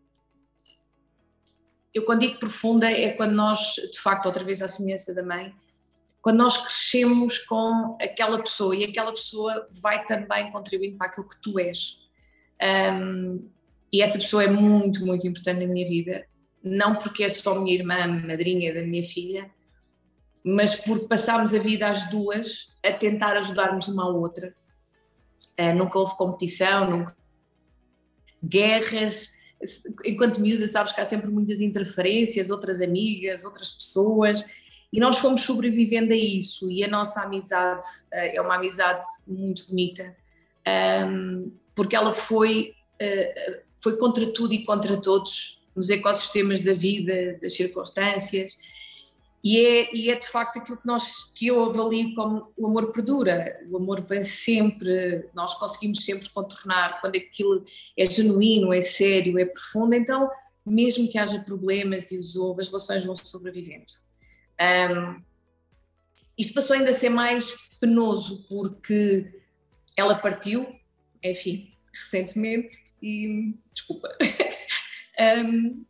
eu quando digo profunda é quando nós, de facto, outra vez à semelhança da mãe, quando nós crescemos com aquela pessoa e aquela pessoa vai também contribuindo para aquilo que tu és. Um, e essa pessoa é muito, muito importante na minha vida. Não porque é só minha irmã, madrinha da minha filha, mas porque passámos a vida as duas a tentar ajudar-nos uma à outra. Uh, nunca houve competição, nunca guerras. Enquanto miúda, sabes que há sempre muitas interferências, outras amigas, outras pessoas, e nós fomos sobrevivendo a isso, e a nossa amizade uh, é uma amizade muito bonita, um, porque ela foi, uh, foi contra tudo e contra todos, nos ecossistemas da vida, das circunstâncias, e é, e é de facto aquilo que, nós, que eu avalio como o amor perdura. O amor vem sempre, nós conseguimos sempre contornar, quando aquilo é genuíno, é sério, é profundo, então mesmo que haja problemas e resolva, as relações vão sobrevivendo. Um, isto passou ainda a ser mais penoso porque ela partiu, enfim, recentemente, e desculpa. um,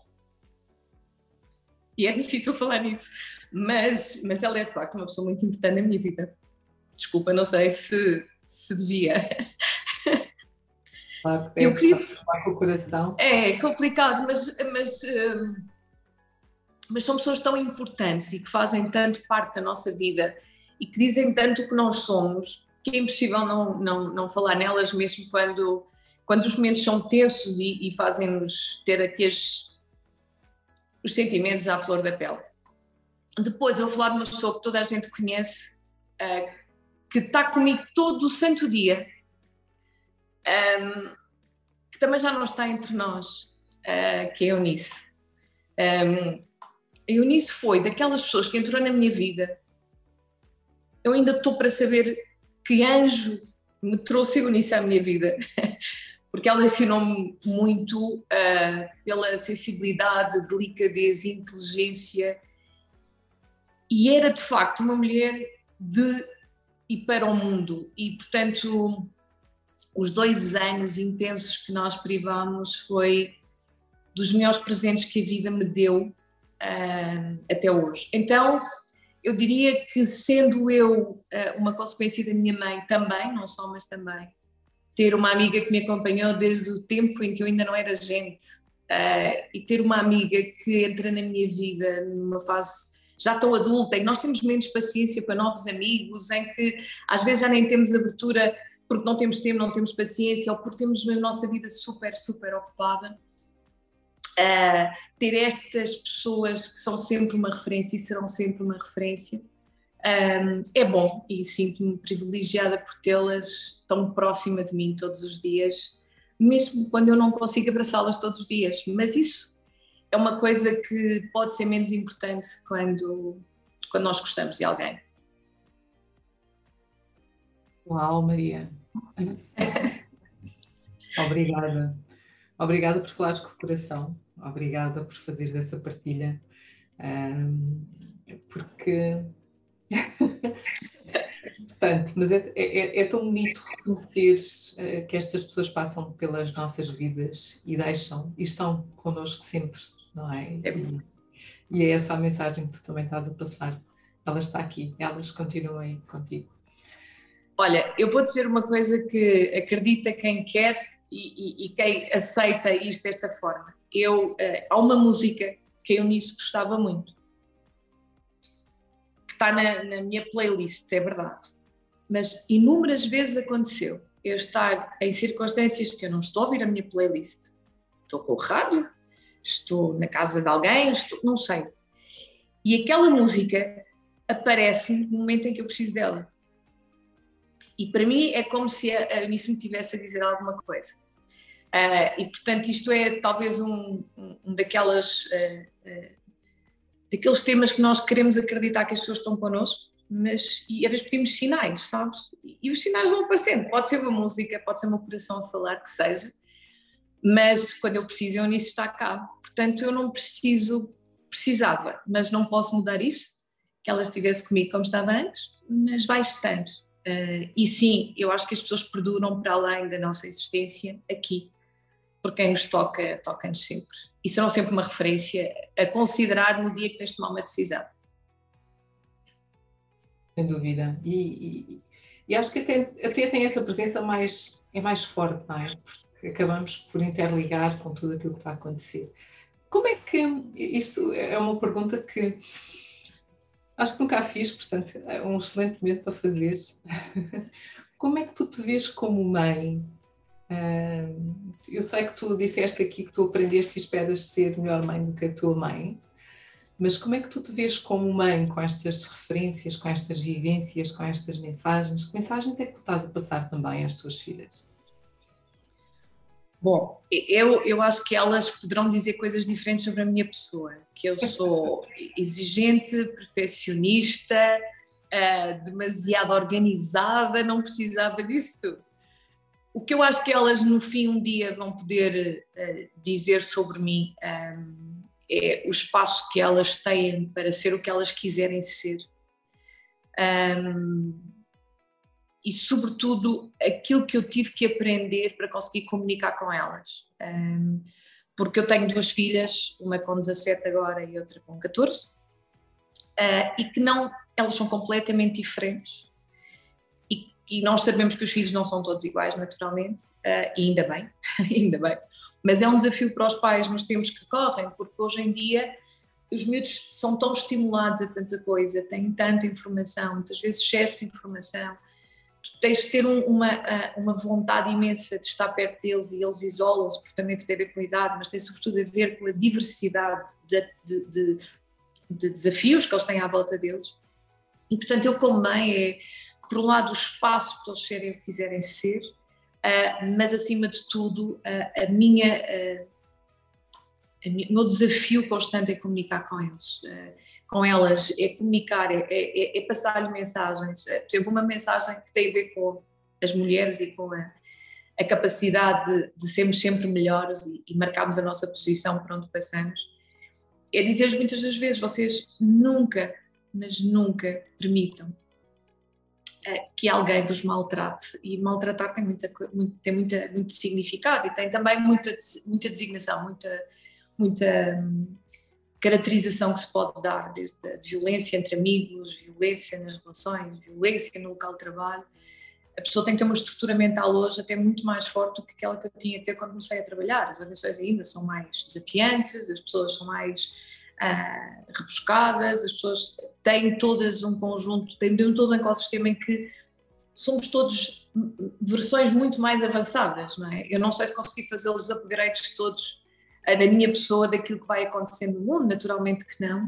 e é difícil falar nisso, mas, mas ela é de facto uma pessoa muito importante na minha vida. Desculpa, não sei se, se devia. Claro que eu queria falar com o coração. É complicado, mas, mas, mas são pessoas tão importantes e que fazem tanto parte da nossa vida e que dizem tanto o que nós somos, que é impossível não, não, não falar nelas, mesmo quando, quando os momentos são tensos e, e fazem-nos ter aqui as, os sentimentos à flor da pele. Depois eu vou falar de uma pessoa que toda a gente conhece, uh, que está comigo todo o santo dia, um, que também já não está entre nós, uh, que é a Eunice. Um, a Eunice foi daquelas pessoas que entrou na minha vida. Eu ainda estou para saber que anjo me trouxe a Eunice à minha vida, porque ela ensinou-me muito uh, pela sensibilidade, delicadeza, inteligência, e era de facto uma mulher de e para o mundo, e portanto os dois anos intensos que nós privámos foi dos melhores presentes que a vida me deu uh, até hoje. Então eu diria que, sendo eu uh, uma consequência da minha mãe também, não só, mas também, ter uma amiga que me acompanhou desde o tempo em que eu ainda não era gente, uh, e ter uma amiga que entra na minha vida numa fase já tão adulta, em que nós temos menos paciência para novos amigos, em que às vezes já nem temos abertura porque não temos tempo, não temos paciência, ou porque temos a nossa vida super, super ocupada. Uh, ter estas pessoas que são sempre uma referência e serão sempre uma referência um, é bom, e sinto-me privilegiada por tê-las tão próxima de mim todos os dias, mesmo quando eu não consigo abraçá-las todos os dias, mas isso é uma coisa que pode ser menos importante quando, quando nós gostamos de alguém. Uau, Maria! Obrigada. Obrigada por falares com o coração. Obrigada por fazer dessa partilha, um, porque portanto, mas é, é, é tão bonito reconhecer uh, que estas pessoas passam pelas nossas vidas e deixam, e estão connosco sempre, não é? E, e é essa a mensagem que tu também estás a passar. Ela está aqui, elas continuem contigo. Olha, eu vou dizer uma coisa que acredita quem quer e, e, e quem aceita isto desta forma. Eu, uh, há uma música que eu nisso gostava muito, que está na, na minha playlist, é verdade, mas inúmeras vezes aconteceu eu estar em circunstâncias que eu não estou a ouvir a minha playlist, estou com o rádio, estou na casa de alguém, estou, não sei, e aquela música aparece no momento em que eu preciso dela, e para mim é como se a, a Eunice me tivesse a dizer alguma coisa. Uh, e portanto isto é talvez um, um daquelas, uh, uh, daqueles temas que nós queremos acreditar que as pessoas estão connosco, mas e às vezes pedimos sinais, sabes? E, e os sinais vão aparecendo, pode ser uma música, pode ser uma coração a falar, que seja, mas quando eu preciso, a Eunice está cá. Portanto eu não preciso, precisava, mas não posso mudar isso, que ela estivesse comigo como estava antes, mas vai estando. Uh, e sim, eu acho que as pessoas perduram para além da nossa existência aqui, porque quem nos toca, toca-nos sempre. E serão sempre uma referência a considerar no dia que tens de tomar uma decisão. Sem dúvida. E, e, e acho que até, até tem essa presença mais, é mais forte, não é? Porque acabamos por interligar com tudo aquilo que está a acontecer. Como é que, isto é uma pergunta que acho que nunca a fiz, portanto é um excelente momento para fazer. Como é que tu te vês como mãe? Eu sei que tu disseste aqui que tu aprendeste e esperas ser melhor mãe do que a tua mãe, mas como é que tu te vês como mãe com estas referências, com estas vivências, com estas mensagens? Que mensagens é que tu estás a passar também às tuas filhas? Bom, eu, eu acho que elas poderão dizer coisas diferentes sobre a minha pessoa, que eu sou exigente, perfeccionista, uh, demasiado organizada, não precisava disso tudo. o que eu acho que elas no fim um dia vão poder uh, dizer sobre mim um, é o espaço que elas têm para ser o que elas quiserem ser. Um, e sobretudo aquilo que eu tive que aprender para conseguir comunicar com elas. Um, porque eu tenho duas filhas, uma com dezassete agora e outra com catorze, uh, e que não, elas são completamente diferentes. E, e nós sabemos que os filhos não são todos iguais, naturalmente, uh, e ainda bem, ainda bem. Mas é um desafio para os pais nos tempos que correm, porque hoje em dia os miúdos são tão estimulados a tanta coisa, têm tanta informação, muitas vezes excesso de informação. Tu tens que ter um, uma, uma vontade imensa de estar perto deles e eles isolam-se, porque também tem a ver com a idade, mas tem sobretudo a ver com a diversidade de, de, de, de desafios que eles têm à volta deles. E portanto eu como mãe é, por um lado, o espaço para eles serem o que quiserem ser, uh, mas acima de tudo uh, a minha... Uh, o meu desafio constante é comunicar com eles, com elas, é comunicar, é, é, é passar-lhe mensagens, por exemplo, uma mensagem que tem a ver com as mulheres e com a, a capacidade de, de sermos sempre melhores e, e marcarmos a nossa posição por onde passamos, é dizer-lhes muitas das vezes, vocês nunca, mas nunca permitam que alguém vos maltrate, e maltratar tem, muita, muito, tem muita, muito significado e tem também muita, muita designação, muita muita caracterização que se pode dar, desde a violência entre amigos, violência nas relações, violência no local de trabalho. A pessoa tem que ter uma estrutura mental hoje até muito mais forte do que aquela que eu tinha que ter quando comecei a trabalhar. As organizações ainda são mais desafiantes, as pessoas são mais ah, rebuscadas, as pessoas têm todas um conjunto, têm todo um ecossistema em que somos todos versões muito mais avançadas, não é? Eu não sei se consegui fazer os upgrades todos na minha pessoa daquilo que vai acontecendo no mundo, naturalmente que não,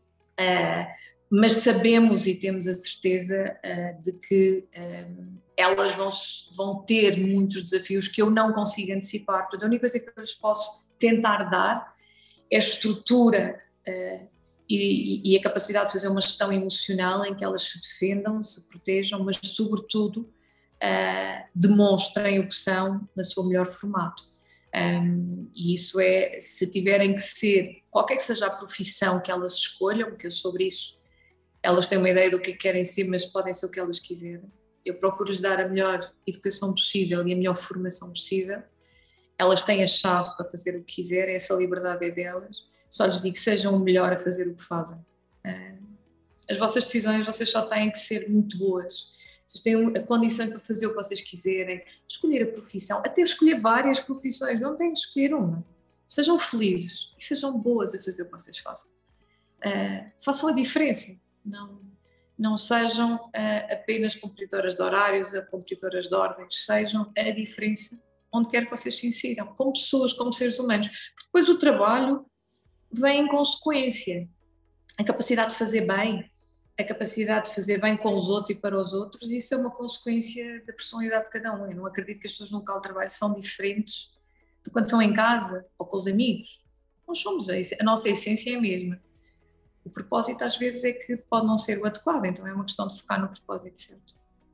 uh, mas sabemos e temos a certeza uh, de que um, elas vão, vão ter muitos desafios que eu não consigo antecipar. Portanto, a única coisa que eu lhes posso tentar dar é a estrutura uh, e, e a capacidade de fazer uma gestão emocional em que elas se defendam, se protejam, mas sobretudo uh, demonstrem o que são na sua melhor formato. Um, e isso é, se tiverem que ser, qualquer que seja a profissão que elas escolham, porque eu sobre isso, elas têm uma ideia do que querem ser, mas podem ser o que elas quiserem. Eu procuro-lhes dar a melhor educação possível e a melhor formação possível. Elas têm a chave para fazer o que quiserem, essa liberdade é delas. Só lhes digo que sejam o melhor a fazer o que fazem. Um, as vossas decisões, vocês só têm que ser muito boas. Vocês têm a condição para fazer o que vocês quiserem, escolher a profissão, até escolher várias profissões, não têm que escolher uma. Sejam felizes e sejam boas a fazer o que vocês fazem. Uh, façam a diferença, não, não sejam uh, apenas cumpridoras de horários, cumpridoras de ordens, sejam a diferença onde quer que vocês se insiram, como pessoas, como seres humanos. Porque depois o trabalho vem em consequência, a capacidade de fazer bem, a capacidade de fazer bem com os outros e para os outros, isso é uma consequência da personalidade de cada um. Eu não acredito que as pessoas no local de trabalho são diferentes de quando são em casa ou com os amigos. Nós somos, a nossa essência é a mesma. O propósito às vezes é que pode não ser o adequado, então é uma questão de focar no propósito certo.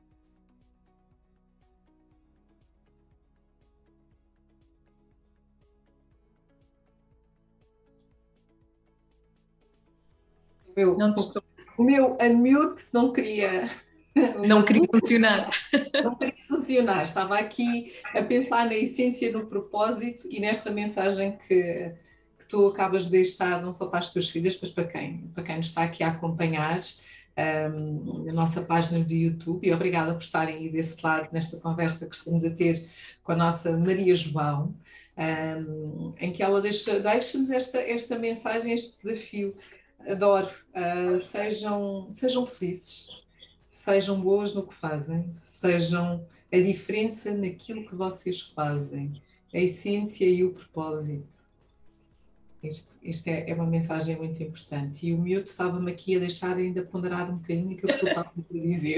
Eu, não estou... O meu unmute não queria... Não queria funcionar. Não queria funcionar. Estava aqui a pensar na essência, no propósito e nesta mensagem que, que tu acabas de deixar, não só para as tuas filhas, mas para quem, para quem nos está aqui a acompanhar um, na nossa página do YouTube. E obrigada por estarem aí desse lado nesta conversa que estamos a ter com a nossa Maria João, um, em que ela deixa, deixa-nos esta, esta mensagem, este desafio. Adoro, uh, sejam, sejam felizes, sejam boas no que fazem, sejam a diferença naquilo que vocês fazem, a essência e o propósito. Isto, isto é, é uma mensagem muito importante. E o miúdo estava-me aqui a deixar ainda ponderar um bocadinho aquilo que tu estavas a dizer.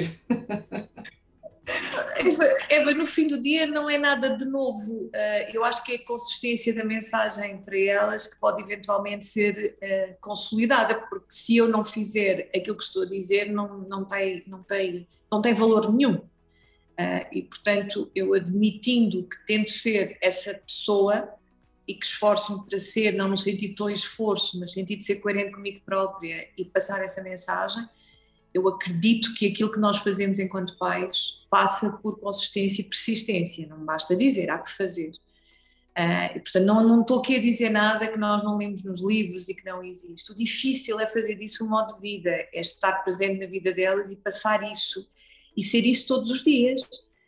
Eva, no fim do dia não é nada de novo. Eu acho que é a consistência da mensagem para elas que pode eventualmente ser uh, consolidada, porque se eu não fizer aquilo que estou a dizer, não, não, tem, não, tem, não tem valor nenhum. Uh, e, portanto, eu admitindo que tento ser essa pessoa e que esforço-me para ser, não no sentido de tão esforço, mas no sentido de ser coerente comigo própria e passar essa mensagem, eu acredito que aquilo que nós fazemos enquanto pais passa por consistência e persistência, não basta dizer, há que fazer. Uh, e, portanto, não, não estou aqui a dizer nada que nós não lemos nos livros e que não existe. O difícil é fazer disso um modo de vida, é estar presente na vida delas e passar isso, e ser isso todos os dias.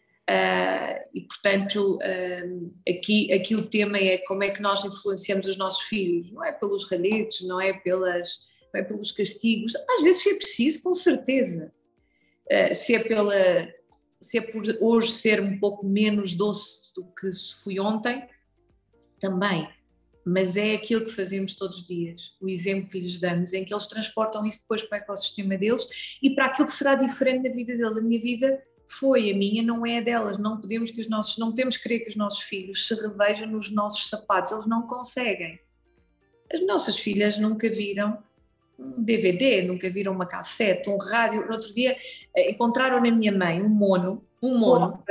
Uh, e, portanto, uh, aqui, aqui o tema é como é que nós influenciamos os nossos filhos. Não é pelos ralhetes, não é, pelas, não é pelos castigos. Às vezes é preciso, com certeza. Uh, se, é pela, se é por hoje ser um pouco menos doce do que fui ontem, também. Mas é aquilo que fazemos todos os dias, o exemplo que lhes damos, em que eles transportam isso depois para o ecossistema deles e para aquilo que será diferente na vida deles. A minha vida foi, a minha não é a delas. Não podemos, que os nossos, não podemos querer que os nossos filhos se revejam nos nossos sapatos, eles não conseguem. As nossas filhas nunca viram um D V D, nunca viram uma cassete, um rádio. No outro dia encontraram na minha mãe um mono, um mono.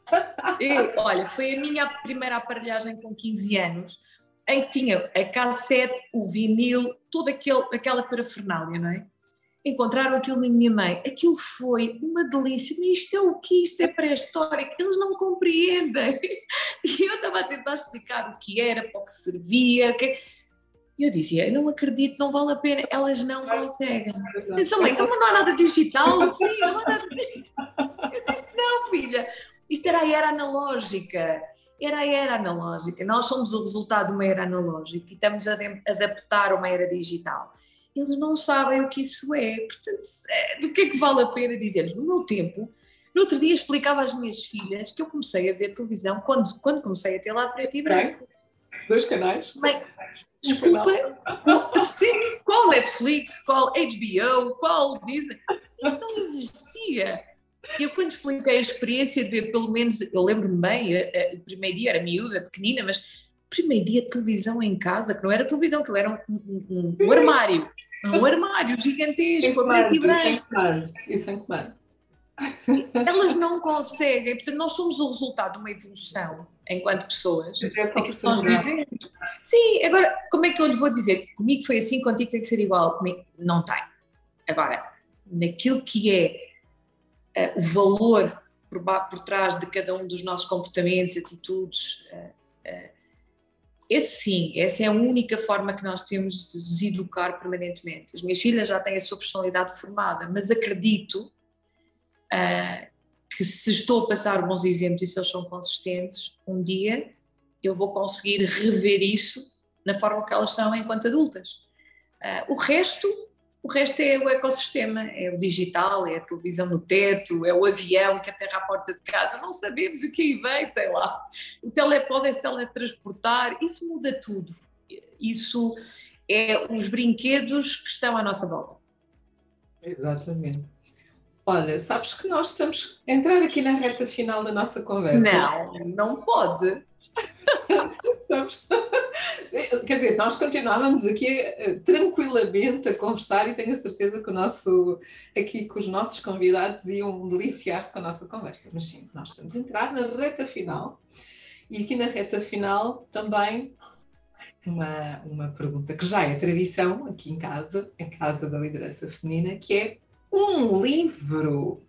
E, olha, foi a minha primeira aparelhagem com quinze anos, em que tinha a cassete, o vinil, toda aquele, aquela parafernália, não é? Encontraram aquilo na minha mãe, aquilo foi uma delícia, mas isto é o que? Isto é pré-histórico, eles não compreendem. E eu estava a tentar explicar o que era, para o que servia, que... e eu dizia, eu não acredito, não vale a pena, elas não conseguem. Eu disse, mãe, então não há nada digital? Sim, não há nada digital. Eu disse, não filha, isto era a era analógica. Era a era analógica, nós somos o resultado de uma era analógica e estamos a adaptar a uma era digital. Eles não sabem o que isso é, portanto, é, do que é que vale a pena dizer-lhes? No meu tempo, no outro dia explicava às minhas filhas que eu comecei a ver televisão, quando, quando comecei a ter lá preto e branco. Dois canais? Mãe, desculpa, qual, sim, qual Netflix, qual H B O, qual Disney? Isso não existia. Eu, quando expliquei a experiência de ver, pelo menos, eu lembro-me bem, o primeiro dia era miúda, pequenina, mas o primeiro dia de televisão em casa, que não era televisão, que era um, um, um, um armário, um armário gigantesco, a preto e branco. E tem comando. Elas não conseguem, portanto, nós somos o resultado de uma evolução enquanto pessoas, daquilo que nós vivemos. Sim, agora, como é que eu lhe vou dizer? Comigo foi assim, contigo tem que ser igual. Comigo não tem. Agora, naquilo que é Uh, o valor por, por trás de cada um dos nossos comportamentos, atitudes, uh, uh, esse sim, essa é a única forma que nós temos de nos educar permanentemente. As minhas filhas já têm a sua personalidade formada, mas acredito uh, que se estou a passar bons exemplos e se eles são consistentes, um dia eu vou conseguir rever isso na forma que elas são enquanto adultas. Uh, o resto... O resto é o ecossistema, é o digital, é a televisão no teto, é o avião que aterra à porta de casa, não sabemos o que aí vem, sei lá. O tele pode se teletransportar, isso muda tudo. Isso é os brinquedos que estão à nossa volta. Exatamente. Olha, sabes que nós estamos a entrar aqui na reta final da nossa conversa. Não, não pode. Estamos... Quer dizer, nós continuávamos aqui uh, tranquilamente a conversar e tenho a certeza que o nosso, aqui com os nossos convidados iam deliciar-se com a nossa conversa. Mas sim, nós estamos a entrar na reta final e aqui na reta final também uma, uma pergunta que já é tradição aqui em casa, em casa da liderança feminina, que é um livro.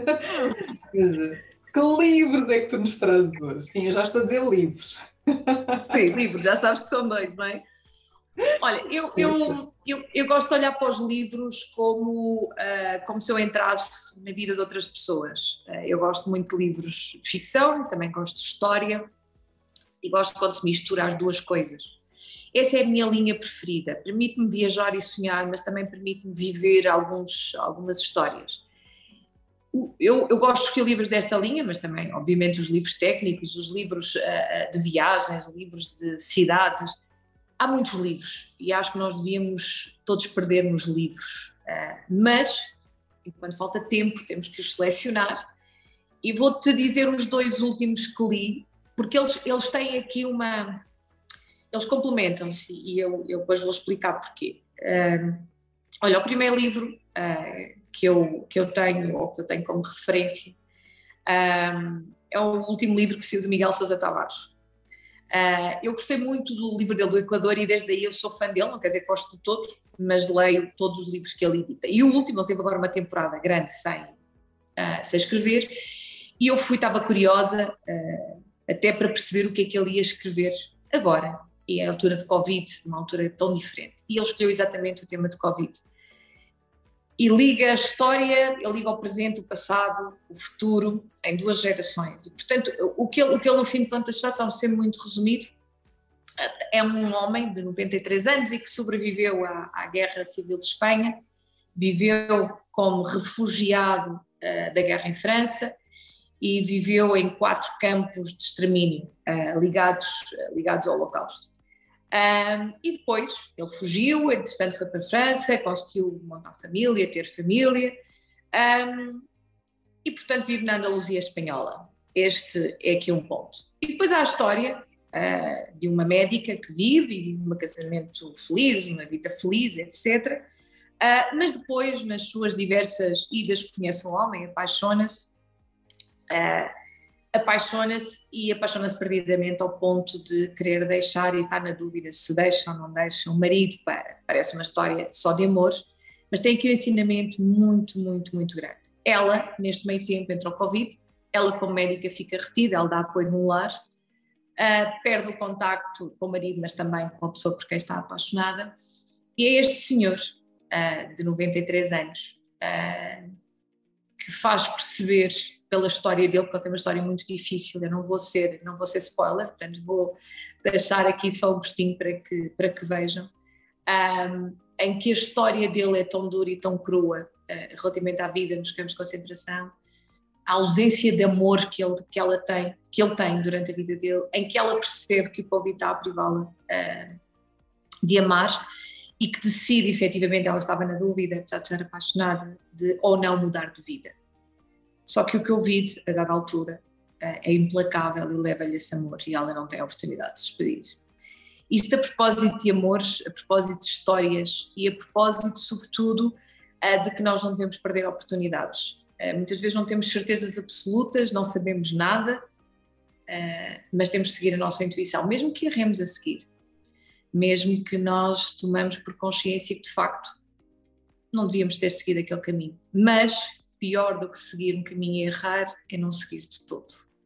Que livros é que tu nos trazes hoje? Sim, eu já estou a dizer livros. Sim, livros, já sabes que são dois, não é? Olha, eu, eu, eu, eu gosto de olhar para os livros como, uh, como se eu entrasse na vida de outras pessoas. Uh, eu gosto muito de livros de ficção, também gosto de história e gosto quando se mistura as duas coisas. Essa é a minha linha preferida. Permite-me viajar e sonhar, mas também permite-me viver alguns, algumas histórias. Eu, eu gosto de escolher livros desta linha, mas também, obviamente, os livros técnicos, os livros uh, de viagens, livros de cidades. Há muitos livros e acho que nós devíamos todos perder nos livros. Uh, mas, enquanto falta tempo, temos que os selecionar. E vou-te dizer os dois últimos que li, porque eles, eles têm aqui uma... Eles complementam-se e eu, eu depois vou explicar porquê. Uh, olha, o primeiro livro... Uh, que eu, que eu tenho, ou que eu tenho como referência, Um, é o último livro que saiu de Miguel Sousa Tavares. Uh, eu gostei muito do livro dele, do Equador, e desde aí eu sou fã dele, não quer dizer que gosto de todos, mas leio todos os livros que ele edita. E o último, ele teve agora uma temporada grande sem, uh, sem escrever, e eu fui, estava curiosa, uh, até para perceber o que é que ele ia escrever agora, e é a altura de Covid, uma altura tão diferente. E ele escolheu exatamente o tema de Covid. E liga a história, ele liga o presente, o passado, o futuro, em duas gerações. E, portanto, o que, ele, o que ele, no fim de contas, faz, só ser muito resumido, é um homem de noventa e três anos e que sobreviveu à, à Guerra Civil de Espanha, viveu como refugiado uh, da guerra em França e viveu em quatro campos de extermínio uh, ligados, uh, ligados ao Holocausto. Um, e depois ele fugiu, entretanto foi para a França, conseguiu montar família, ter família, um, e portanto vive na Andaluzia espanhola. Este é aqui um ponto. E depois há a história uh, de uma médica que vive e vive um casamento feliz, uma vida feliz, etcétera. Uh, mas depois, nas suas diversas idas, conhece um homem, apaixona-se, uh, apaixona-se e apaixona-se perdidamente ao ponto de querer deixar e está na dúvida se deixa ou não deixa o marido. Para, parece uma história só de amor, mas tem aqui um ensinamento muito, muito, muito grande. Ela, neste meio tempo, entra o Covid, ela como médica fica retida, ela dá apoio no lar, uh, perde o contacto com o marido, mas também com a pessoa por quem está apaixonada, e é este senhor, uh, de noventa e três anos, uh, que faz perceber pela história dele, porque ele tem uma história muito difícil, eu não vou ser, não vou ser spoiler, portanto vou deixar aqui só um gostinho para que, para que vejam, um, em que a história dele é tão dura e tão crua uh, relativamente à vida nos campos de concentração, a ausência de amor que, ele, que, ela tem, que ele tem durante a vida dele, em que ela percebe que o Covid está a privá-la uh, de amar e que decide efetivamente, ela estava na dúvida, apesar de estar apaixonada, de ou não mudar de vida. Só que o Covid, a dada altura, é implacável e leva-lhe esse amor e ela não tem a oportunidade de se despedir. Isto a propósito de amores, a propósito de histórias e a propósito, sobretudo, de que nós não devemos perder oportunidades. Muitas vezes não temos certezas absolutas, não sabemos nada, mas temos de seguir a nossa intuição, mesmo que erremos a seguir. Mesmo que nós tomamos por consciência que, de facto, não devíamos ter seguido aquele caminho. Mas pior do que seguir um caminho e errar é não seguir de todo.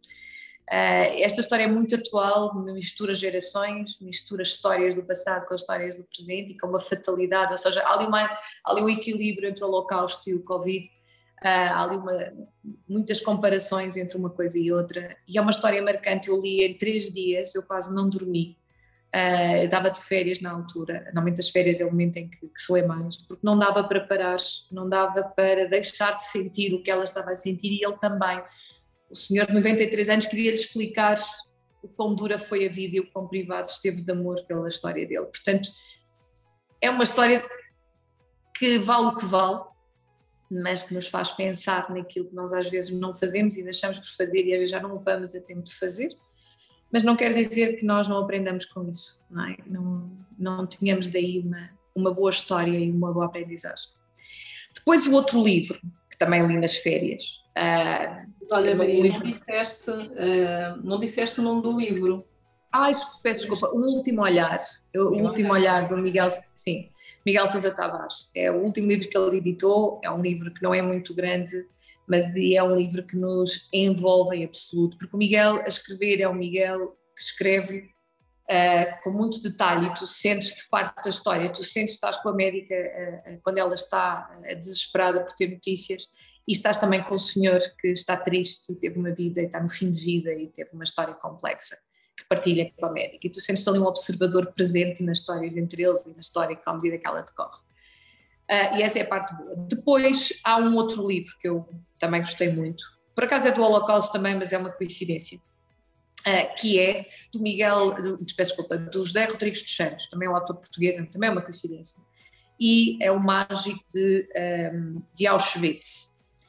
Uh, esta história é muito atual, mistura gerações, mistura histórias do passado com as histórias do presente e com uma fatalidade, ou seja, há ali, uma, há ali um equilíbrio entre o Holocausto e o Covid, uh, há ali uma, muitas comparações entre uma coisa e outra, e é uma história marcante. Eu li em três dias, eu quase não dormi. Uh, eu estava de férias na altura, normalmente as férias é o momento em que, que se lê mais, porque não dava para parar, não dava para deixar de sentir o que ela estava a sentir, e ele também. O senhor de noventa e três anos queria-lhe explicar o quão dura foi a vida e o quão privado esteve de amor pela história dele. Portanto, é uma história que vale o que vale, mas que nos faz pensar naquilo que nós às vezes não fazemos e deixamos por fazer e às vezes já não vamos a tempo de fazer. Mas não quer dizer que nós não aprendamos com isso, não é? Não, não tínhamos daí uma, uma boa história e uma boa aprendizagem. Depois o outro livro, que também li nas férias. Uh, Olha, Maria, livro... não, disseste, uh, não disseste o nome do livro. Ah, peço desculpa, O Último Olhar, o Último Olhar do Miguel, sim, Miguel Sousa Tavares. É o último livro que ele editou, é um livro que não é muito grande, mas é um livro que nos envolve em absoluto, porque o Miguel a escrever é o Miguel que escreve uh, com muito detalhe, e tu sentes-te parte da história, tu sentes que estás com a médica uh, quando ela está uh, desesperada por ter notícias, e estás também com o senhor que está triste e teve uma vida, e está no fim de vida e teve uma história complexa, que partilha com a médica, e tu sentes ali um observador presente nas histórias entre eles e na história à medida que ela decorre. Uh, e essa é a parte boa. Depois há um outro livro que eu também gostei muito, por acaso é do Holocausto também, mas é uma coincidência, uh, que é do Miguel, peço desculpa, do José Rodrigues dos Santos, também é um autor português, também é uma coincidência, e é o Mágico de, um, de Auschwitz.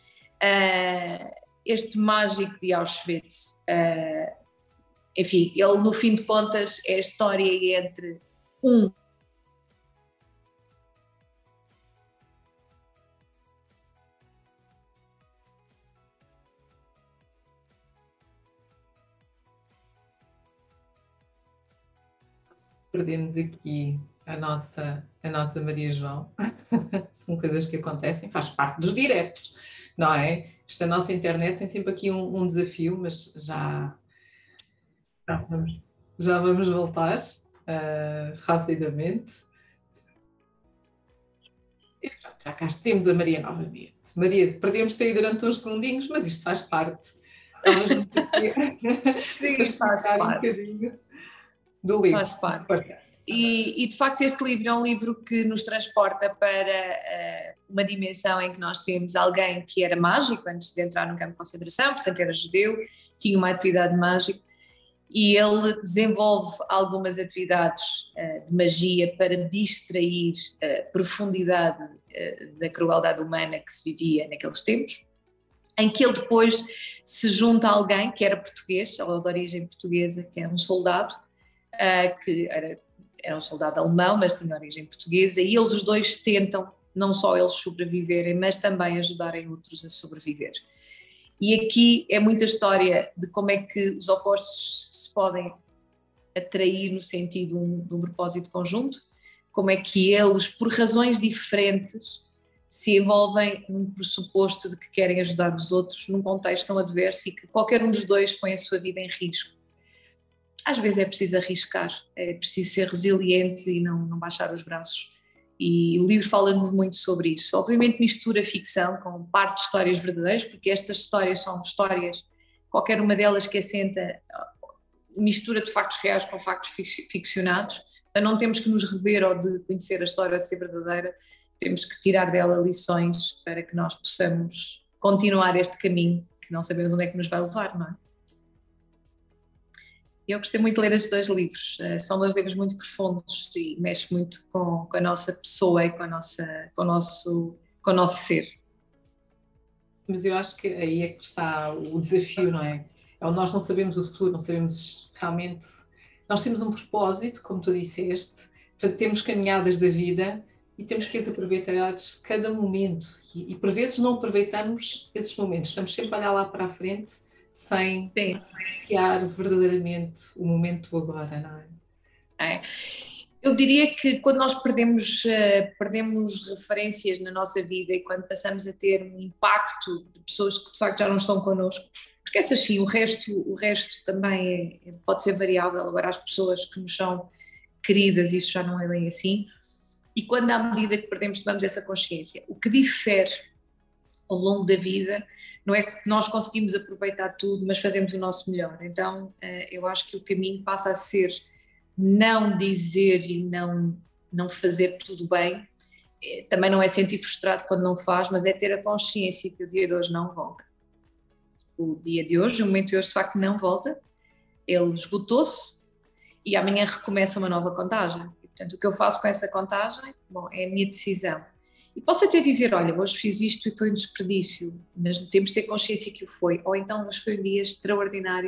Uh, este Mágico de Auschwitz, uh, enfim, ele no fim de contas é a história entre um perdemos aqui a nossa, a nossa Maria João. São coisas que acontecem, faz parte dos diretos, não é? Esta nossa internet tem sempre aqui um, um desafio, mas já, já, vamos, já vamos voltar uh, rapidamente. E pronto, já cá temos a Maria novamente. Maria, perdemos-te aí durante uns segundinhos, mas isto faz parte. Sim, faz parte. Um bocadinho do livro. Faz parte. E, e de facto este livro é um livro que nos transporta para uh, uma dimensão em que nós temos alguém que era mágico antes de entrar no campo de concentração, portanto era judeu, tinha uma atividade mágica e ele desenvolve algumas atividades uh, de magia para distrair a profundidade uh, da crueldade humana que se vivia naqueles tempos, em que ele depois se junta a alguém que era português, ou de origem portuguesa, que era um soldado, uh, que era era um soldado alemão, mas tinha origem portuguesa, e eles os dois tentam, não só eles sobreviverem, mas também ajudarem outros a sobreviver. E aqui é muita história de como é que os opostos se podem atrair no sentido de um, de um propósito conjunto, como é que eles, por razões diferentes, se envolvem num pressuposto de que querem ajudar os outros num contexto tão adverso e que qualquer um dos dois põe a sua vida em risco. Às vezes é preciso arriscar, é preciso ser resiliente e não, não baixar os braços. E o livro fala-nos muito sobre isso. Obviamente mistura ficção com parte de histórias verdadeiras, porque estas histórias são histórias, qualquer uma delas que assenta, mistura de factos reais com factos ficcionados. Então não temos que nos rever ou de conhecer a história ou de ser verdadeira, temos que tirar dela lições para que nós possamos continuar este caminho, que não sabemos onde é que nos vai levar, não é? Eu gostei muito de ler estes dois livros, são dois livros muito profundos e mexem muito com, com a nossa pessoa e com, a nossa, com, o nosso, com o nosso ser. Mas eu acho que aí é que está o desafio, não é? É onde nós não sabemos o futuro, não sabemos realmente... Nós temos um propósito, como tu disseste, portanto temos caminhadas da vida e temos que as aproveitar cada momento e, e por vezes não aproveitamos esses momentos, estamos sempre a olhar lá para a frente sem apreciar verdadeiramente o momento agora, não é? É. Eu diria que quando nós perdemos, uh, perdemos referências na nossa vida e quando passamos a ter um impacto de pessoas que de facto já não estão connosco, porque essas sim, o resto, o resto também é, pode ser variável, agora as pessoas que nos são queridas, isso já não é bem assim, e quando à medida que perdemos tomamos essa consciência, o que difere ao longo da vida, não é que nós conseguimos aproveitar tudo, mas fazemos o nosso melhor. Então, eu acho que o caminho passa a ser não dizer e não, não fazer tudo bem, também não é sentir frustrado quando não faz, mas é ter a consciência que o dia de hoje não volta. O dia de hoje, o momento de hoje de facto não volta, ele esgotou-se e amanhã recomeça uma nova contagem. E, portanto, o que eu faço com essa contagem, bom, é a minha decisão. E posso até dizer, olha, hoje fiz isto e foi um desperdício, mas temos de ter consciência que o foi. Ou então, hoje foi um dia extraordinário.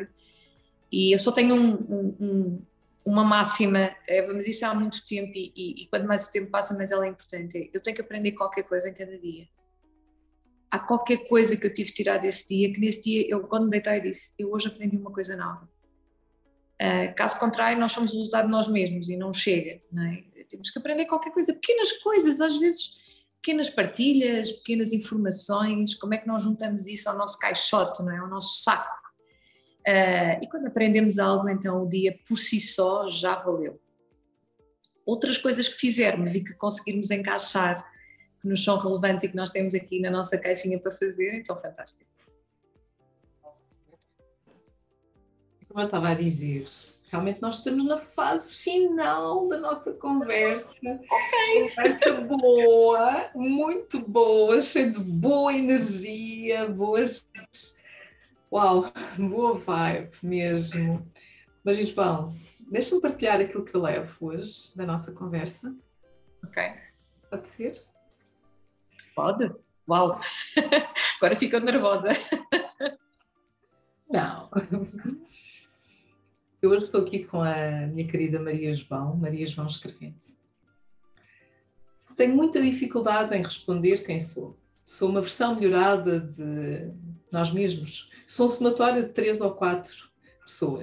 E eu só tenho um, um, um, uma máxima, Eva, mas isto há muito tempo e, e, e quanto mais o tempo passa, mais ela é importante. Eu tenho que aprender qualquer coisa em cada dia. Há qualquer coisa que eu tive de tirar desse dia, que nesse dia, eu quando me deitei disse, eu hoje aprendi uma coisa nova. Uh, caso contrário, nós somos o resultado de nós mesmos e não chega, não é? Temos que aprender qualquer coisa, pequenas coisas, às vezes... pequenas partilhas, pequenas informações, como é que nós juntamos isso ao nosso caixote, não é? Ao nosso saco. Uh, e quando aprendemos algo, então o dia por si só já valeu. Outras coisas que fizermos e que conseguirmos encaixar, que nos são relevantes e que nós temos aqui na nossa caixinha para fazer, então fantástico. Como eu estava a dizer, realmente nós estamos na fase final da nossa conversa. Ok. Conversa boa, muito boa, cheia de boa energia, boas... Uau, boa vibe mesmo. Mas, João, deixa-me partilhar aquilo que eu levo hoje da nossa conversa. Ok. Pode ser? Pode? Uau! Agora fico nervosa. Não. Eu hoje estou aqui com a minha querida Maria João, Maria João Escrevente. Tenho muita dificuldade em responder quem sou. Sou uma versão melhorada de nós mesmos. Sou um somatório de três ou quatro pessoas.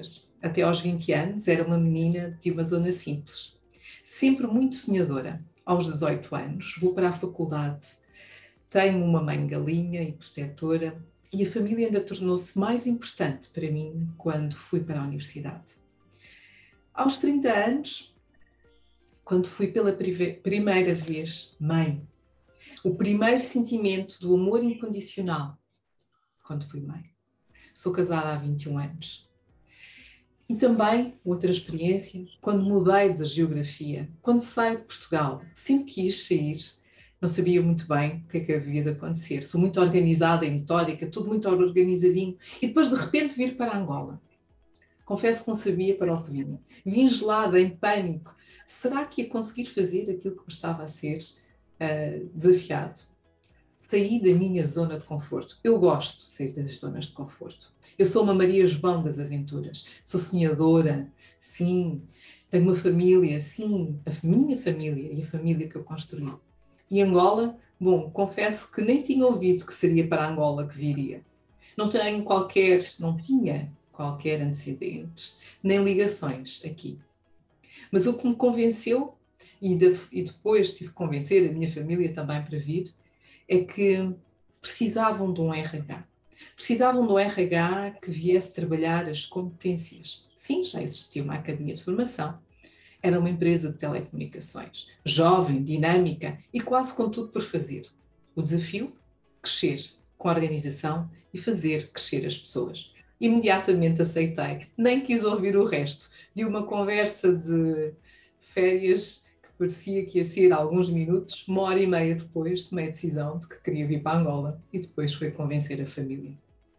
Até aos vinte anos era uma menina de uma zona simples, sempre muito sonhadora. Aos dezoito anos vou para a faculdade, tenho uma mãe galinha e protetora e a família ainda tornou-se mais importante para mim quando fui para a universidade. Aos trinta anos, quando fui pela primeira vez mãe, o primeiro sentimento do amor incondicional, quando fui mãe. Sou casada há vinte e um anos. E também, outra experiência, quando mudei de geografia, quando saio de Portugal, sempre quis sair, não sabia muito bem o que é que havia de acontecer. Sou muito organizada e metódica, tudo muito organizadinho, e depois de repente vir para Angola. Confesso que não sabia para o que vinha. Vim gelada, em pânico. Será que ia conseguir fazer aquilo que me estava a ser uh, desafiado? Saí da minha zona de conforto. Eu gosto de sair das zonas de conforto. Eu sou uma Maria João das aventuras. Sou sonhadora, sim. Tenho uma família, sim. A minha família e a família que eu construí. E Angola, bom, confesso que nem tinha ouvido que seria para Angola que viria. Não tenho qualquer, não tinha qualquer antecedentes, nem ligações aqui. Mas o que me convenceu, e, de, e depois tive que convencer a minha família também para vir, é que precisavam de um R H. Precisavam de um R H que viesse trabalhar as competências. Sim, já existia uma academia de formação. Era uma empresa de telecomunicações, jovem, dinâmica e quase com tudo por fazer. O desafio? Crescer com a organização e fazer crescer as pessoas. Imediatamente aceitei, nem quis ouvir o resto de uma conversa de férias que parecia que ia ser alguns minutos, uma hora e meia depois tomei a decisão de que queria vir para Angola e depois foi convencer a família.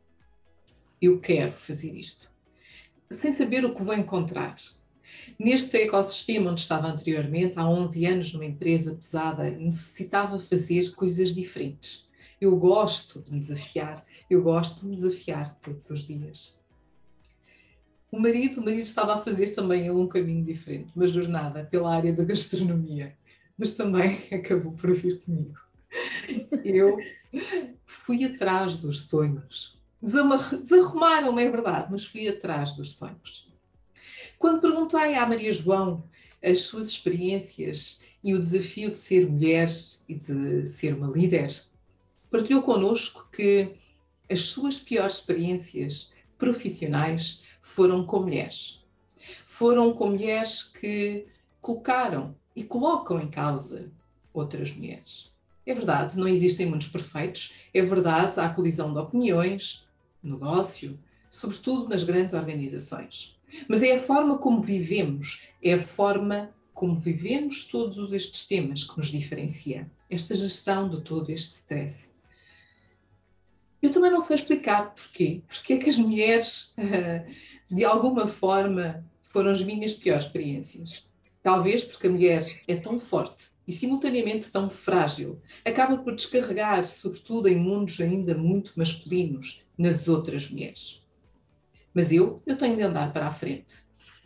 Eu quero fazer isto, sem saber o que vou encontrar. Neste ecossistema onde estava anteriormente, há onze anos numa empresa pesada, necessitava fazer coisas diferentes. Eu gosto de me desafiar, eu gosto de me desafiar todos os dias. O marido, o marido estava a fazer também ele um caminho diferente, uma jornada pela área da gastronomia, mas também acabou por vir comigo. Eu fui atrás dos sonhos. Desarrumaram-me, é verdade, mas fui atrás dos sonhos. Quando perguntei à Maria João as suas experiências e o desafio de ser mulher e de ser uma líder, partilhou connosco que as suas piores experiências profissionais foram com mulheres. Foram com mulheres que colocaram e colocam em causa outras mulheres. É verdade, não existem muitos perfeitos. É verdade, há colisão de opiniões, negócio, sobretudo nas grandes organizações. Mas é a forma como vivemos, é a forma como vivemos todos estes temas que nos diferencia. Esta gestão de todo este stress. Eu também não sei explicar porquê. Porquê é que as mulheres, de alguma forma, foram as minhas piores experiências. Talvez porque a mulher é tão forte e simultaneamente tão frágil. Acaba por descarregar, sobretudo em mundos ainda muito masculinos, nas outras mulheres. Mas eu, eu tenho de andar para a frente.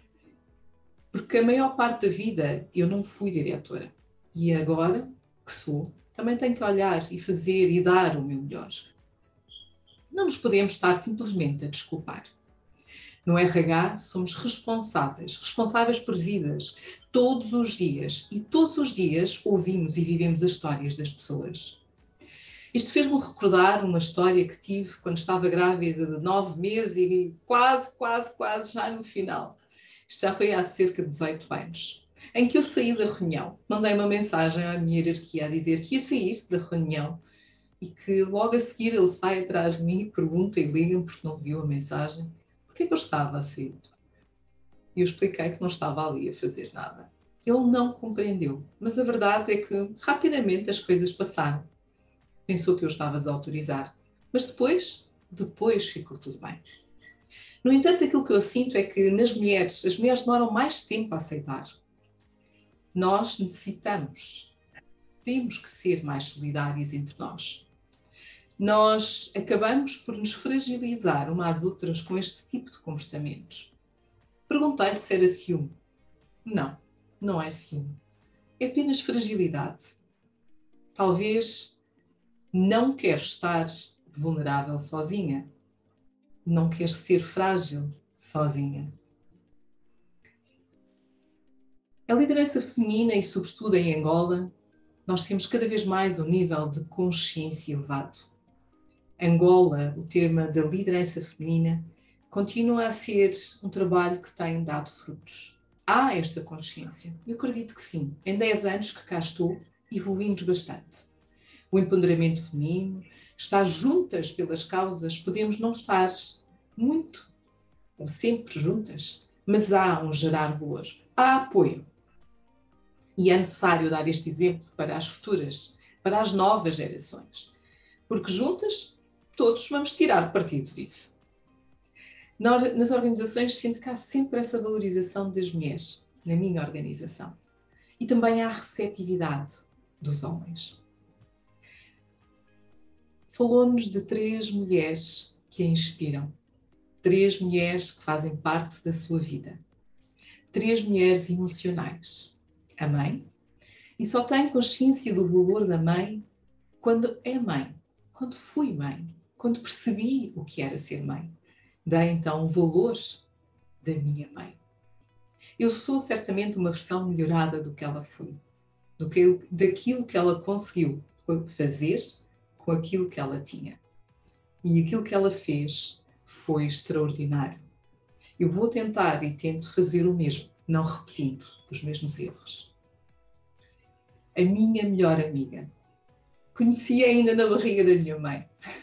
Porque a maior parte da vida eu não fui diretora. E agora, que sou, também tenho que olhar e fazer e dar o meu melhor. Não nos podemos estar simplesmente a desculpar. No R H somos responsáveis, responsáveis por vidas, todos os dias. E todos os dias ouvimos e vivemos as histórias das pessoas. Isto fez-me recordar uma história que tive quando estava grávida de nove meses e quase, quase, quase já no final. Isto já foi há cerca de dezoito anos. Em que eu saí da reunião, mandei uma mensagem à minha hierarquia a dizer que ia sair da reunião e que logo a seguir ele sai atrás de mim e pergunta e liga-me porque não viu a mensagem. Porquê que eu estava a sair? E eu expliquei que não estava ali a fazer nada. Ele não compreendeu, mas a verdade é que rapidamente as coisas passaram. Pensou que eu estava a desautorizar, mas depois, depois ficou tudo bem. No entanto, aquilo que eu sinto é que nas mulheres, as mulheres demoram mais tempo a aceitar. Nós necessitamos, temos que ser mais solidárias entre nós. Nós acabamos por nos fragilizar umas às outras com este tipo de comportamentos. Perguntei-lhe se era ciúme. Não, não é ciúme. É apenas fragilidade. Talvez não quer estar vulnerável sozinha. Não quer ser frágil sozinha. A liderança feminina, e sobretudo em Angola, nós temos cada vez mais um nível de consciência elevado. Angola, o tema da liderança feminina, continua a ser um trabalho que tem dado frutos. Há esta consciência? Eu acredito que sim. Em dez anos que cá estou, evoluímos bastante. O empoderamento feminino, estar juntas pelas causas, podemos não estar muito ou sempre juntas, mas há um gerar valores, há apoio. E é necessário dar este exemplo para as futuras, para as novas gerações, porque juntas todos vamos tirar partido disso. Nas organizações sinto que há sempre essa valorização das mulheres, na minha organização. E também há a receptividade dos homens. Falou-nos de três mulheres que a inspiram. Três mulheres que fazem parte da sua vida. Três mulheres emocionais. A mãe. E só tem consciência do valor da mãe quando é mãe. Quando fui mãe. Quando percebi o que era ser mãe. Dei então o valor da minha mãe. Eu sou certamente uma versão melhorada do que ela foi. Do que, daquilo que ela conseguiu fazer com aquilo que ela tinha. E aquilo que ela fez foi extraordinário. Eu vou tentar e tento fazer o mesmo, não repetindo os mesmos erros. A minha melhor amiga. Conheci ainda na barriga da minha mãe.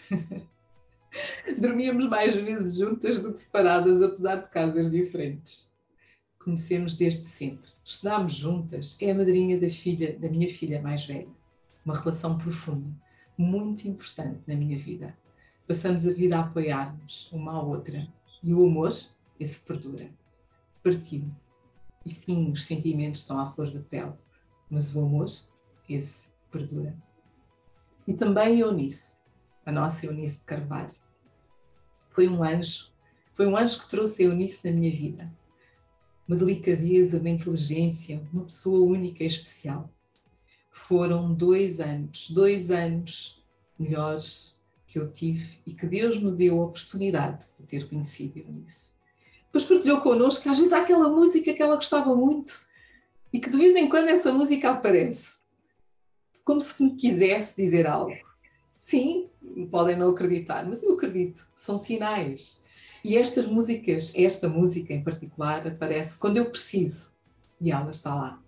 Dormíamos mais vezes juntas do que separadas, apesar de casas diferentes. Conhecemos desde sempre. Estudámos juntas. É a madrinha da filha, da minha filha mais velha. Uma relação profunda, muito importante na minha vida. Passamos a vida a apoiar-nos uma à outra. E o amor, esse perdura. Partiu. E sim, os sentimentos estão à flor da pele. Mas o amor, esse perdura. E também a Eunice, a nossa Eunice de Carvalho. Foi um anjo. Foi um anjo que trouxe a Eunice na minha vida. Uma delicadeza, uma inteligência, uma pessoa única e especial. Foram dois anos, dois anos melhores que eu tive e que Deus me deu a oportunidade de ter conhecido Eunice. Depois partilhou connosco que às vezes há aquela música que ela gostava muito e que de vez em quando essa música aparece, como se me quisesse dizer algo. Sim, podem não acreditar, mas eu acredito, são sinais. E estas músicas, esta música em particular, aparece quando eu preciso e ela está lá.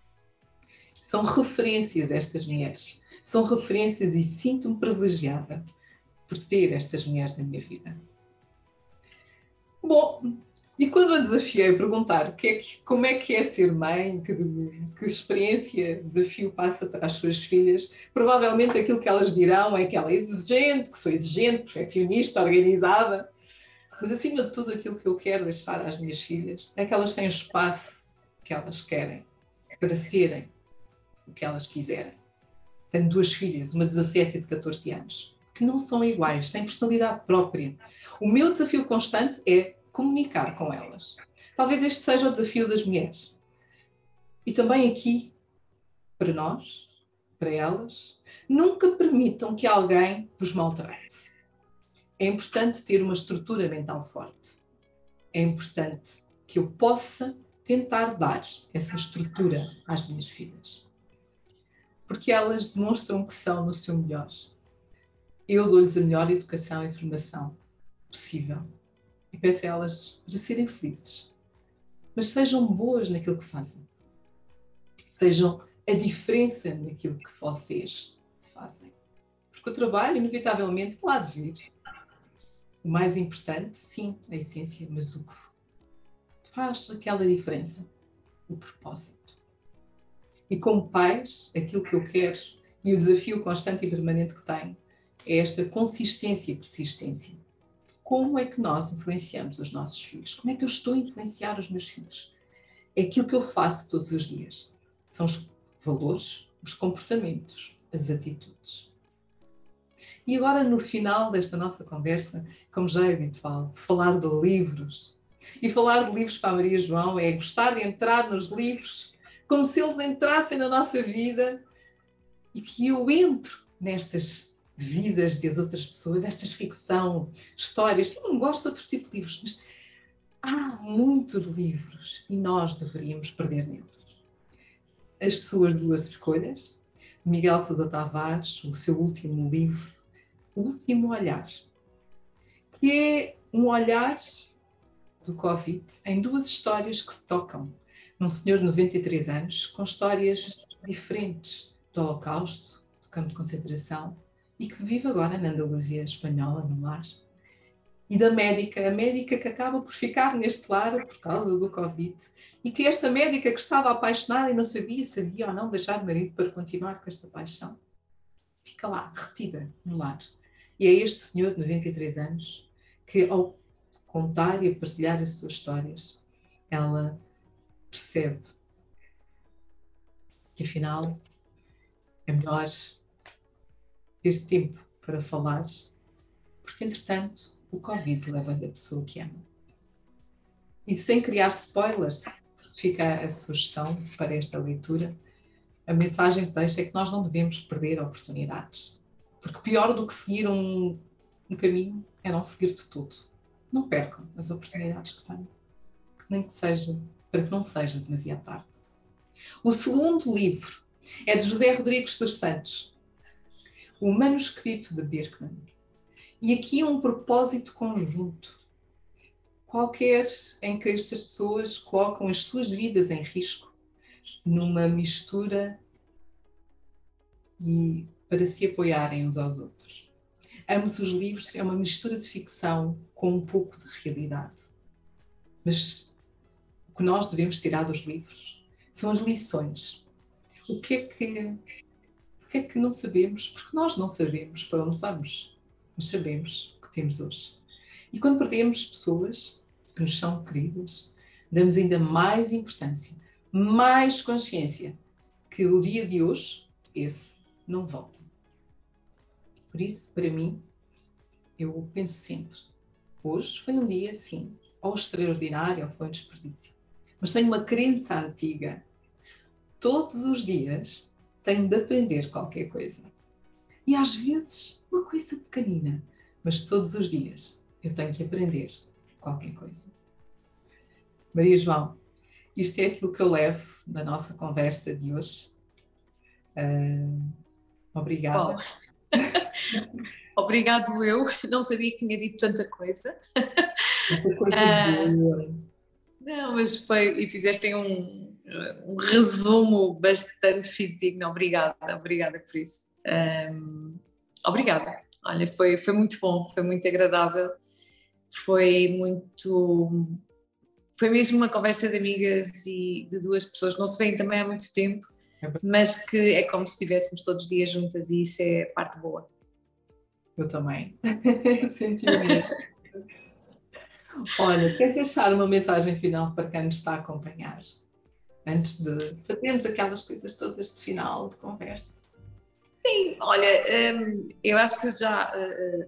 São referências destas mulheres, são referências e sinto-me privilegiada por ter estas mulheres na minha vida. Bom, e quando a desafiei a perguntar o que é que, como é que é ser mãe, que, que experiência, desafio passa para as suas filhas, provavelmente aquilo que elas dirão é que ela é exigente, que sou exigente, perfeccionista, organizada, mas acima de tudo aquilo que eu quero deixar às minhas filhas é que elas tenham o espaço que elas querem para serem o que elas quiserem. Tenho duas filhas, uma de dezassete e de catorze anos, que não são iguais, têm personalidade própria. O meu desafio constante é comunicar com elas. Talvez este seja o desafio das mulheres. E também aqui, para nós, para elas, nunca permitam que alguém vos maltrate. É importante ter uma estrutura mental forte. É importante que eu possa tentar dar essa estrutura às minhas filhas. Porque elas demonstram que são no seu melhor. Eu dou-lhes a melhor educação e formação possível. E peço a elas para serem felizes. Mas sejam boas naquilo que fazem. Sejam a diferença naquilo que vocês fazem. Porque o trabalho, inevitavelmente, lá de vir. O mais importante, sim, a essência, mas o que faz aquela diferença? O propósito. E como pais, aquilo que eu quero e o desafio constante e permanente que tenho é esta consistência e persistência. Como é que nós influenciamos os nossos filhos? Como é que eu estou a influenciar os meus filhos? É aquilo que eu faço todos os dias. São os valores, os comportamentos, as atitudes. E agora, no final desta nossa conversa, como já é habitual, falar de livros. E falar de livros para a Maria João é gostar de entrar nos livros como se eles entrassem na nossa vida e que eu entro nestas vidas das outras pessoas, estas ficção, histórias. Eu não gosto de outro tipo de livros, mas há muitos livros e nós deveríamos perder neles. as suas duas escolhas. Miguel Sousa Tavares, o seu último livro, O Último Olhar, que é um olhar do Covid em duas histórias que se tocam. Um senhor de noventa e três anos, com histórias diferentes do Holocausto, do campo de concentração, e que vive agora na Andaluzia espanhola, no lar. E da médica, a médica que acaba por ficar neste lar por causa do Covid, e que esta médica que estava apaixonada e não sabia se havia ou não deixar o marido para continuar com esta paixão, fica lá, retida no lar. E é este senhor de noventa e três anos que, ao contar e a partilhar as suas histórias, ela percebe que afinal é melhor ter tempo para falar, porque entretanto o Covid leva-lhe a pessoa que ama. E sem criar spoilers, fica a sugestão para esta leitura. A mensagem que deixa é que nós não devemos perder oportunidades, porque pior do que seguir um, um caminho é não seguir de tudo. Não percam as oportunidades que têm, que nem que seja, para que não seja demasiado tarde. O segundo livro é de José Rodrigues dos Santos, O Manuscrito de Birkman. E aqui é um propósito conjunto, qualquer em que estas pessoas colocam as suas vidas em risco, numa mistura e para se apoiarem uns aos outros. Ambos os livros é uma mistura de ficção com um pouco de realidade. Mas o que nós devemos tirar dos livros são as lições. O que é que, o que é que não sabemos? Porque nós não sabemos para onde vamos, mas sabemos o que temos hoje. E quando perdemos pessoas que nos são queridas, damos ainda mais importância, mais consciência que o dia de hoje, esse, não volta. Por isso, para mim, eu penso sempre, hoje foi um dia, sim, ou extraordinário, ou foi um desperdício. Mas tenho uma crença antiga. Todos os dias tenho de aprender qualquer coisa. E às vezes, uma coisa pequenina, mas todos os dias eu tenho que aprender qualquer coisa. Maria João, isto é aquilo que eu levo da nossa conversa de hoje. Uh, obrigada. Obrigado eu, não sabia que tinha dito tanta coisa. Tanta coisa uh, boa. Não, mas foi, e fizeste um, um resumo bastante fidedigno. Obrigada, obrigada por isso. Um, obrigada. Olha, foi, foi muito bom, foi muito agradável, foi muito... Foi mesmo uma conversa de amigas e de duas pessoas que não se veem também há muito tempo, mas que é como se estivéssemos todos os dias juntas e isso é a parte boa. Eu também. Senti mesmo. Olha, queres deixar uma mensagem final para quem nos está a acompanhar? Antes de fazermos aquelas coisas todas de final de conversa. Sim, olha, hum, eu acho que já, uh,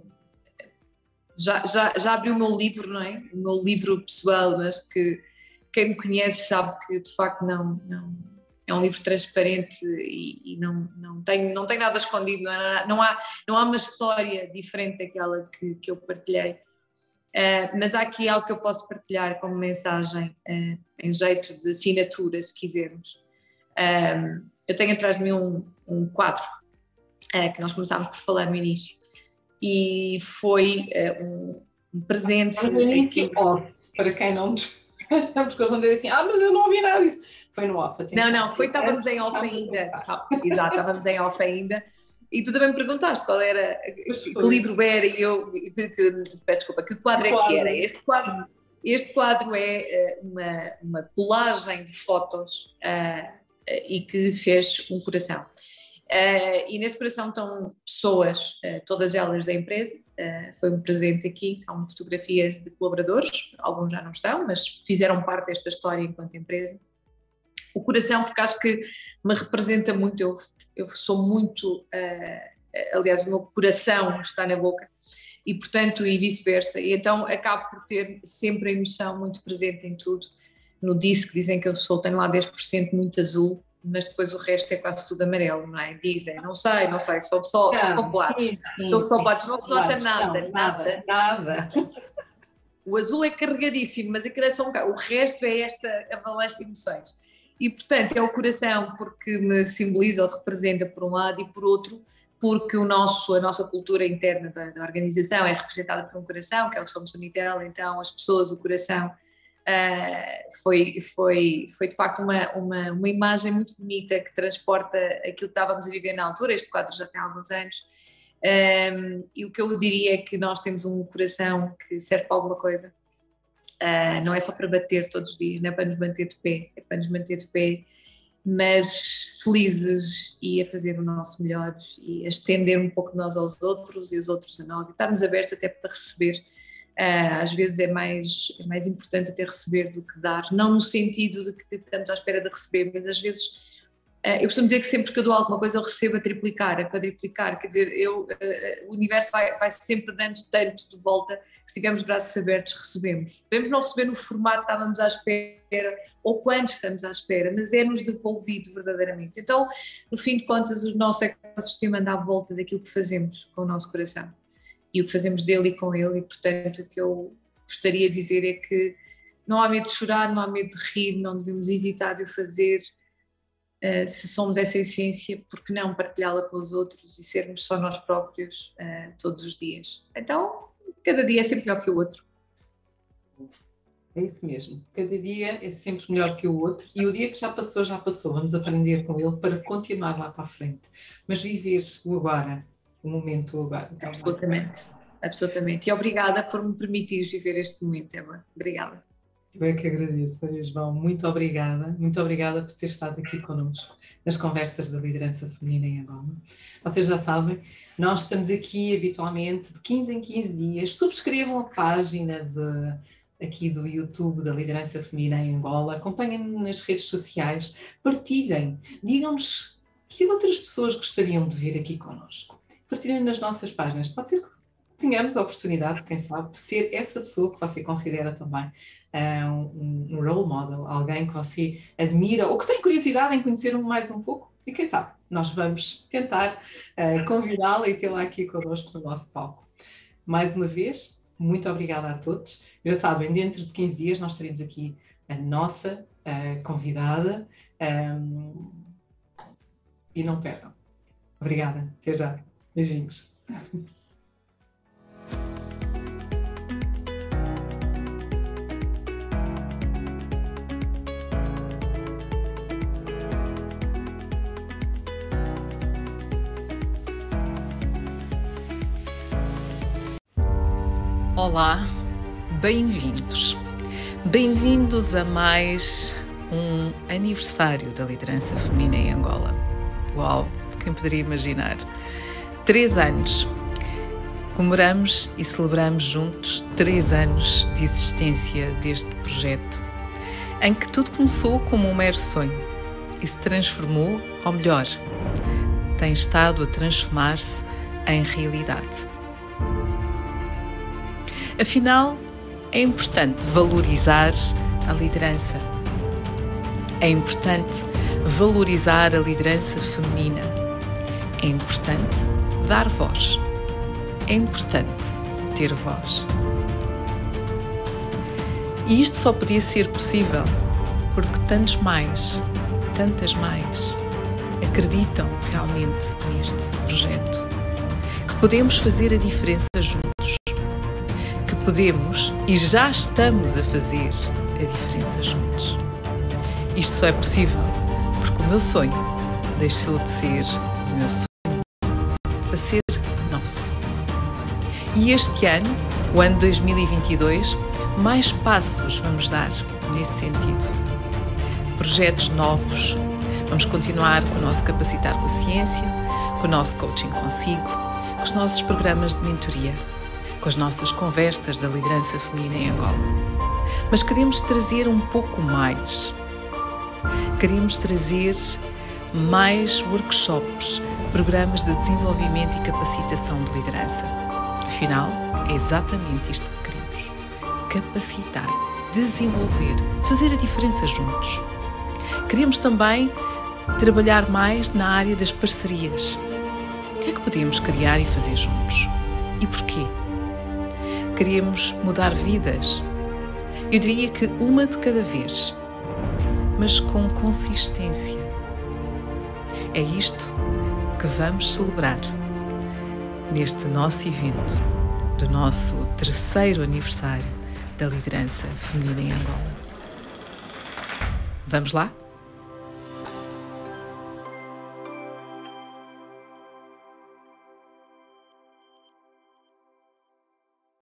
já, já, já abri o meu livro, não é? O meu livro pessoal, mas que quem me conhece sabe que de facto não... não é um livro transparente e, e não, não, tem, não tem nada escondido, não há, não há, não há uma história diferente daquela que, que eu partilhei. Uh, mas há aqui algo que eu posso partilhar como mensagem, uh, em jeito de assinatura, se quisermos. Um, eu tenho atrás de mim um, um quadro uh, que nós começámos por falar no início e foi uh, um, um presente. No início, off, para quem não nos... porque eles vão dizer assim, ah, mas eu não ouvi nada disso. Foi no off. Não, não, foi, estávamos em off ainda. Ah, exato, estávamos em off ainda. E tu também me perguntaste qual era, que livro era e eu, que, que, peço desculpa, que quadro é que era. Este quadro, este quadro é uma, uma colagem de fotos uh, uh, e que fez um coração. Uh, e nesse coração estão pessoas, uh, todas elas da empresa, uh, foi um presente aqui, são fotografias de colaboradores, alguns já não estão, mas fizeram parte desta história enquanto empresa. O coração, porque acho que me representa muito, eu, eu sou muito, uh, aliás o meu coração está na boca e portanto e vice-versa, e então acabo por ter sempre a emoção muito presente em tudo. No disco dizem que eu sou, tenho lá dez por cento muito azul, mas depois o resto é quase tudo amarelo, não é? Dizem, não sei, não sei, sou só, sou só platos, sou só platos, não se nota nada, não, nada, nada. O azul é carregadíssimo, mas aquilo é só um bocado, o resto é esta avalanche de emoções. E, portanto, é o coração porque me simboliza ou representa por um lado e por outro porque o nosso, a nossa cultura interna da, da organização é representada por um coração, que é o Somos Unitel, então as pessoas, o coração, uh, foi, foi, foi de facto uma, uma, uma imagem muito bonita que transporta aquilo que estávamos a viver na altura, este quadro já tem alguns anos, um, e o que eu diria é que nós temos um coração que serve para alguma coisa, uh, não é só para bater todos os dias, não é para nos manter de pé, é para nos manter de pé, mas felizes e a fazer o nosso melhor e a estender um pouco de nós aos outros e os outros a nós e estarmos abertos até para receber. Uh, às vezes é mais, é mais importante até receber do que dar, não no sentido de que estamos à espera de receber, mas às vezes uh, eu costumo dizer que sempre que eu dou alguma coisa eu recebo a triplicar, a quadriplicar, quer dizer, eu, uh, o universo vai, vai sempre dando tanto de volta que se tivermos braços abertos recebemos. Podemos não receber no formato que estávamos à espera ou quando estamos à espera, mas é-nos devolvido verdadeiramente. Então, no fim de contas, o nosso ecossistema anda à volta daquilo que fazemos com o nosso coração e o que fazemos dele e com ele, e portanto o que eu gostaria de dizer é que não há medo de chorar, não há medo de rir, não devemos hesitar de o fazer, uh, se somos dessa essência, porque não partilhá-la com os outros e sermos só nós próprios uh, todos os dias. Então, cada dia é sempre melhor que o outro. É isso mesmo, cada dia é sempre melhor que o outro e o dia que já passou, já passou, vamos aprender com ele para continuar lá para a frente, mas viver o agora, o momento agora. Então, absolutamente, absolutamente, e obrigada por me permitires viver este momento, Emma, obrigada. Eu é que agradeço, Maria João, muito obrigada, muito obrigada por ter estado aqui connosco nas conversas da liderança feminina em Angola. Vocês já sabem, nós estamos aqui habitualmente de quinze em quinze dias, subscrevam a página de, aqui do YouTube da liderança feminina em Angola, acompanhem-nos nas redes sociais, partilhem, digam-nos que outras pessoas gostariam de vir aqui connosco, partilhem nas nossas páginas, pode ser que tenhamos a oportunidade, quem sabe, de ter essa pessoa que você considera também uh, um, um role model, alguém que você admira ou que tem curiosidade em conhecer mais um pouco e quem sabe, nós vamos tentar uh, convidá-la e tê-la aqui connosco no nosso palco. Mais uma vez, muito obrigada a todos. Já sabem, dentro de quinze dias nós teremos aqui a nossa uh, convidada um, e não percam. Obrigada, até já. Beijinhos. Olá, bem-vindos. Bem-vindos a mais um aniversário da liderança feminina em Angola. Uau, quem poderia imaginar? Três anos. Comemoramos e celebramos juntos três anos de existência deste projeto, em que tudo começou como um mero sonho e se transformou ao melhor. Tem estado a transformar-se em realidade. Afinal, é importante valorizar a liderança. É importante valorizar a liderança feminina. É importante dar voz. É importante ter voz. E isto só podia ser possível porque tantos mais, tantas mais, acreditam realmente neste projeto. Que podemos fazer a diferença juntos. Podemos e já estamos a fazer a diferença juntos. Isto só é possível porque o meu sonho deixou de ser o meu sonho para ser nosso. E este ano, o ano dois mil e vinte e dois, mais passos vamos dar nesse sentido. Projetos novos, vamos continuar com o nosso Capacitar com a Ciência, com o nosso Coaching Consigo, com os nossos programas de mentoria, com as nossas conversas da liderança feminina em Angola. Mas queremos trazer um pouco mais. Queremos trazer mais workshops, programas de desenvolvimento e capacitação de liderança. Afinal, é exatamente isto que queremos. Capacitar, desenvolver, fazer a diferença juntos. Queremos também trabalhar mais na área das parcerias. O que é que podemos criar e fazer juntos? E porquê? Queremos mudar vidas. Eu diria que uma de cada vez. mas com consistência. É isto que vamos celebrar neste nosso evento do nosso terceiro aniversário da liderança feminina em Angola. Vamos lá?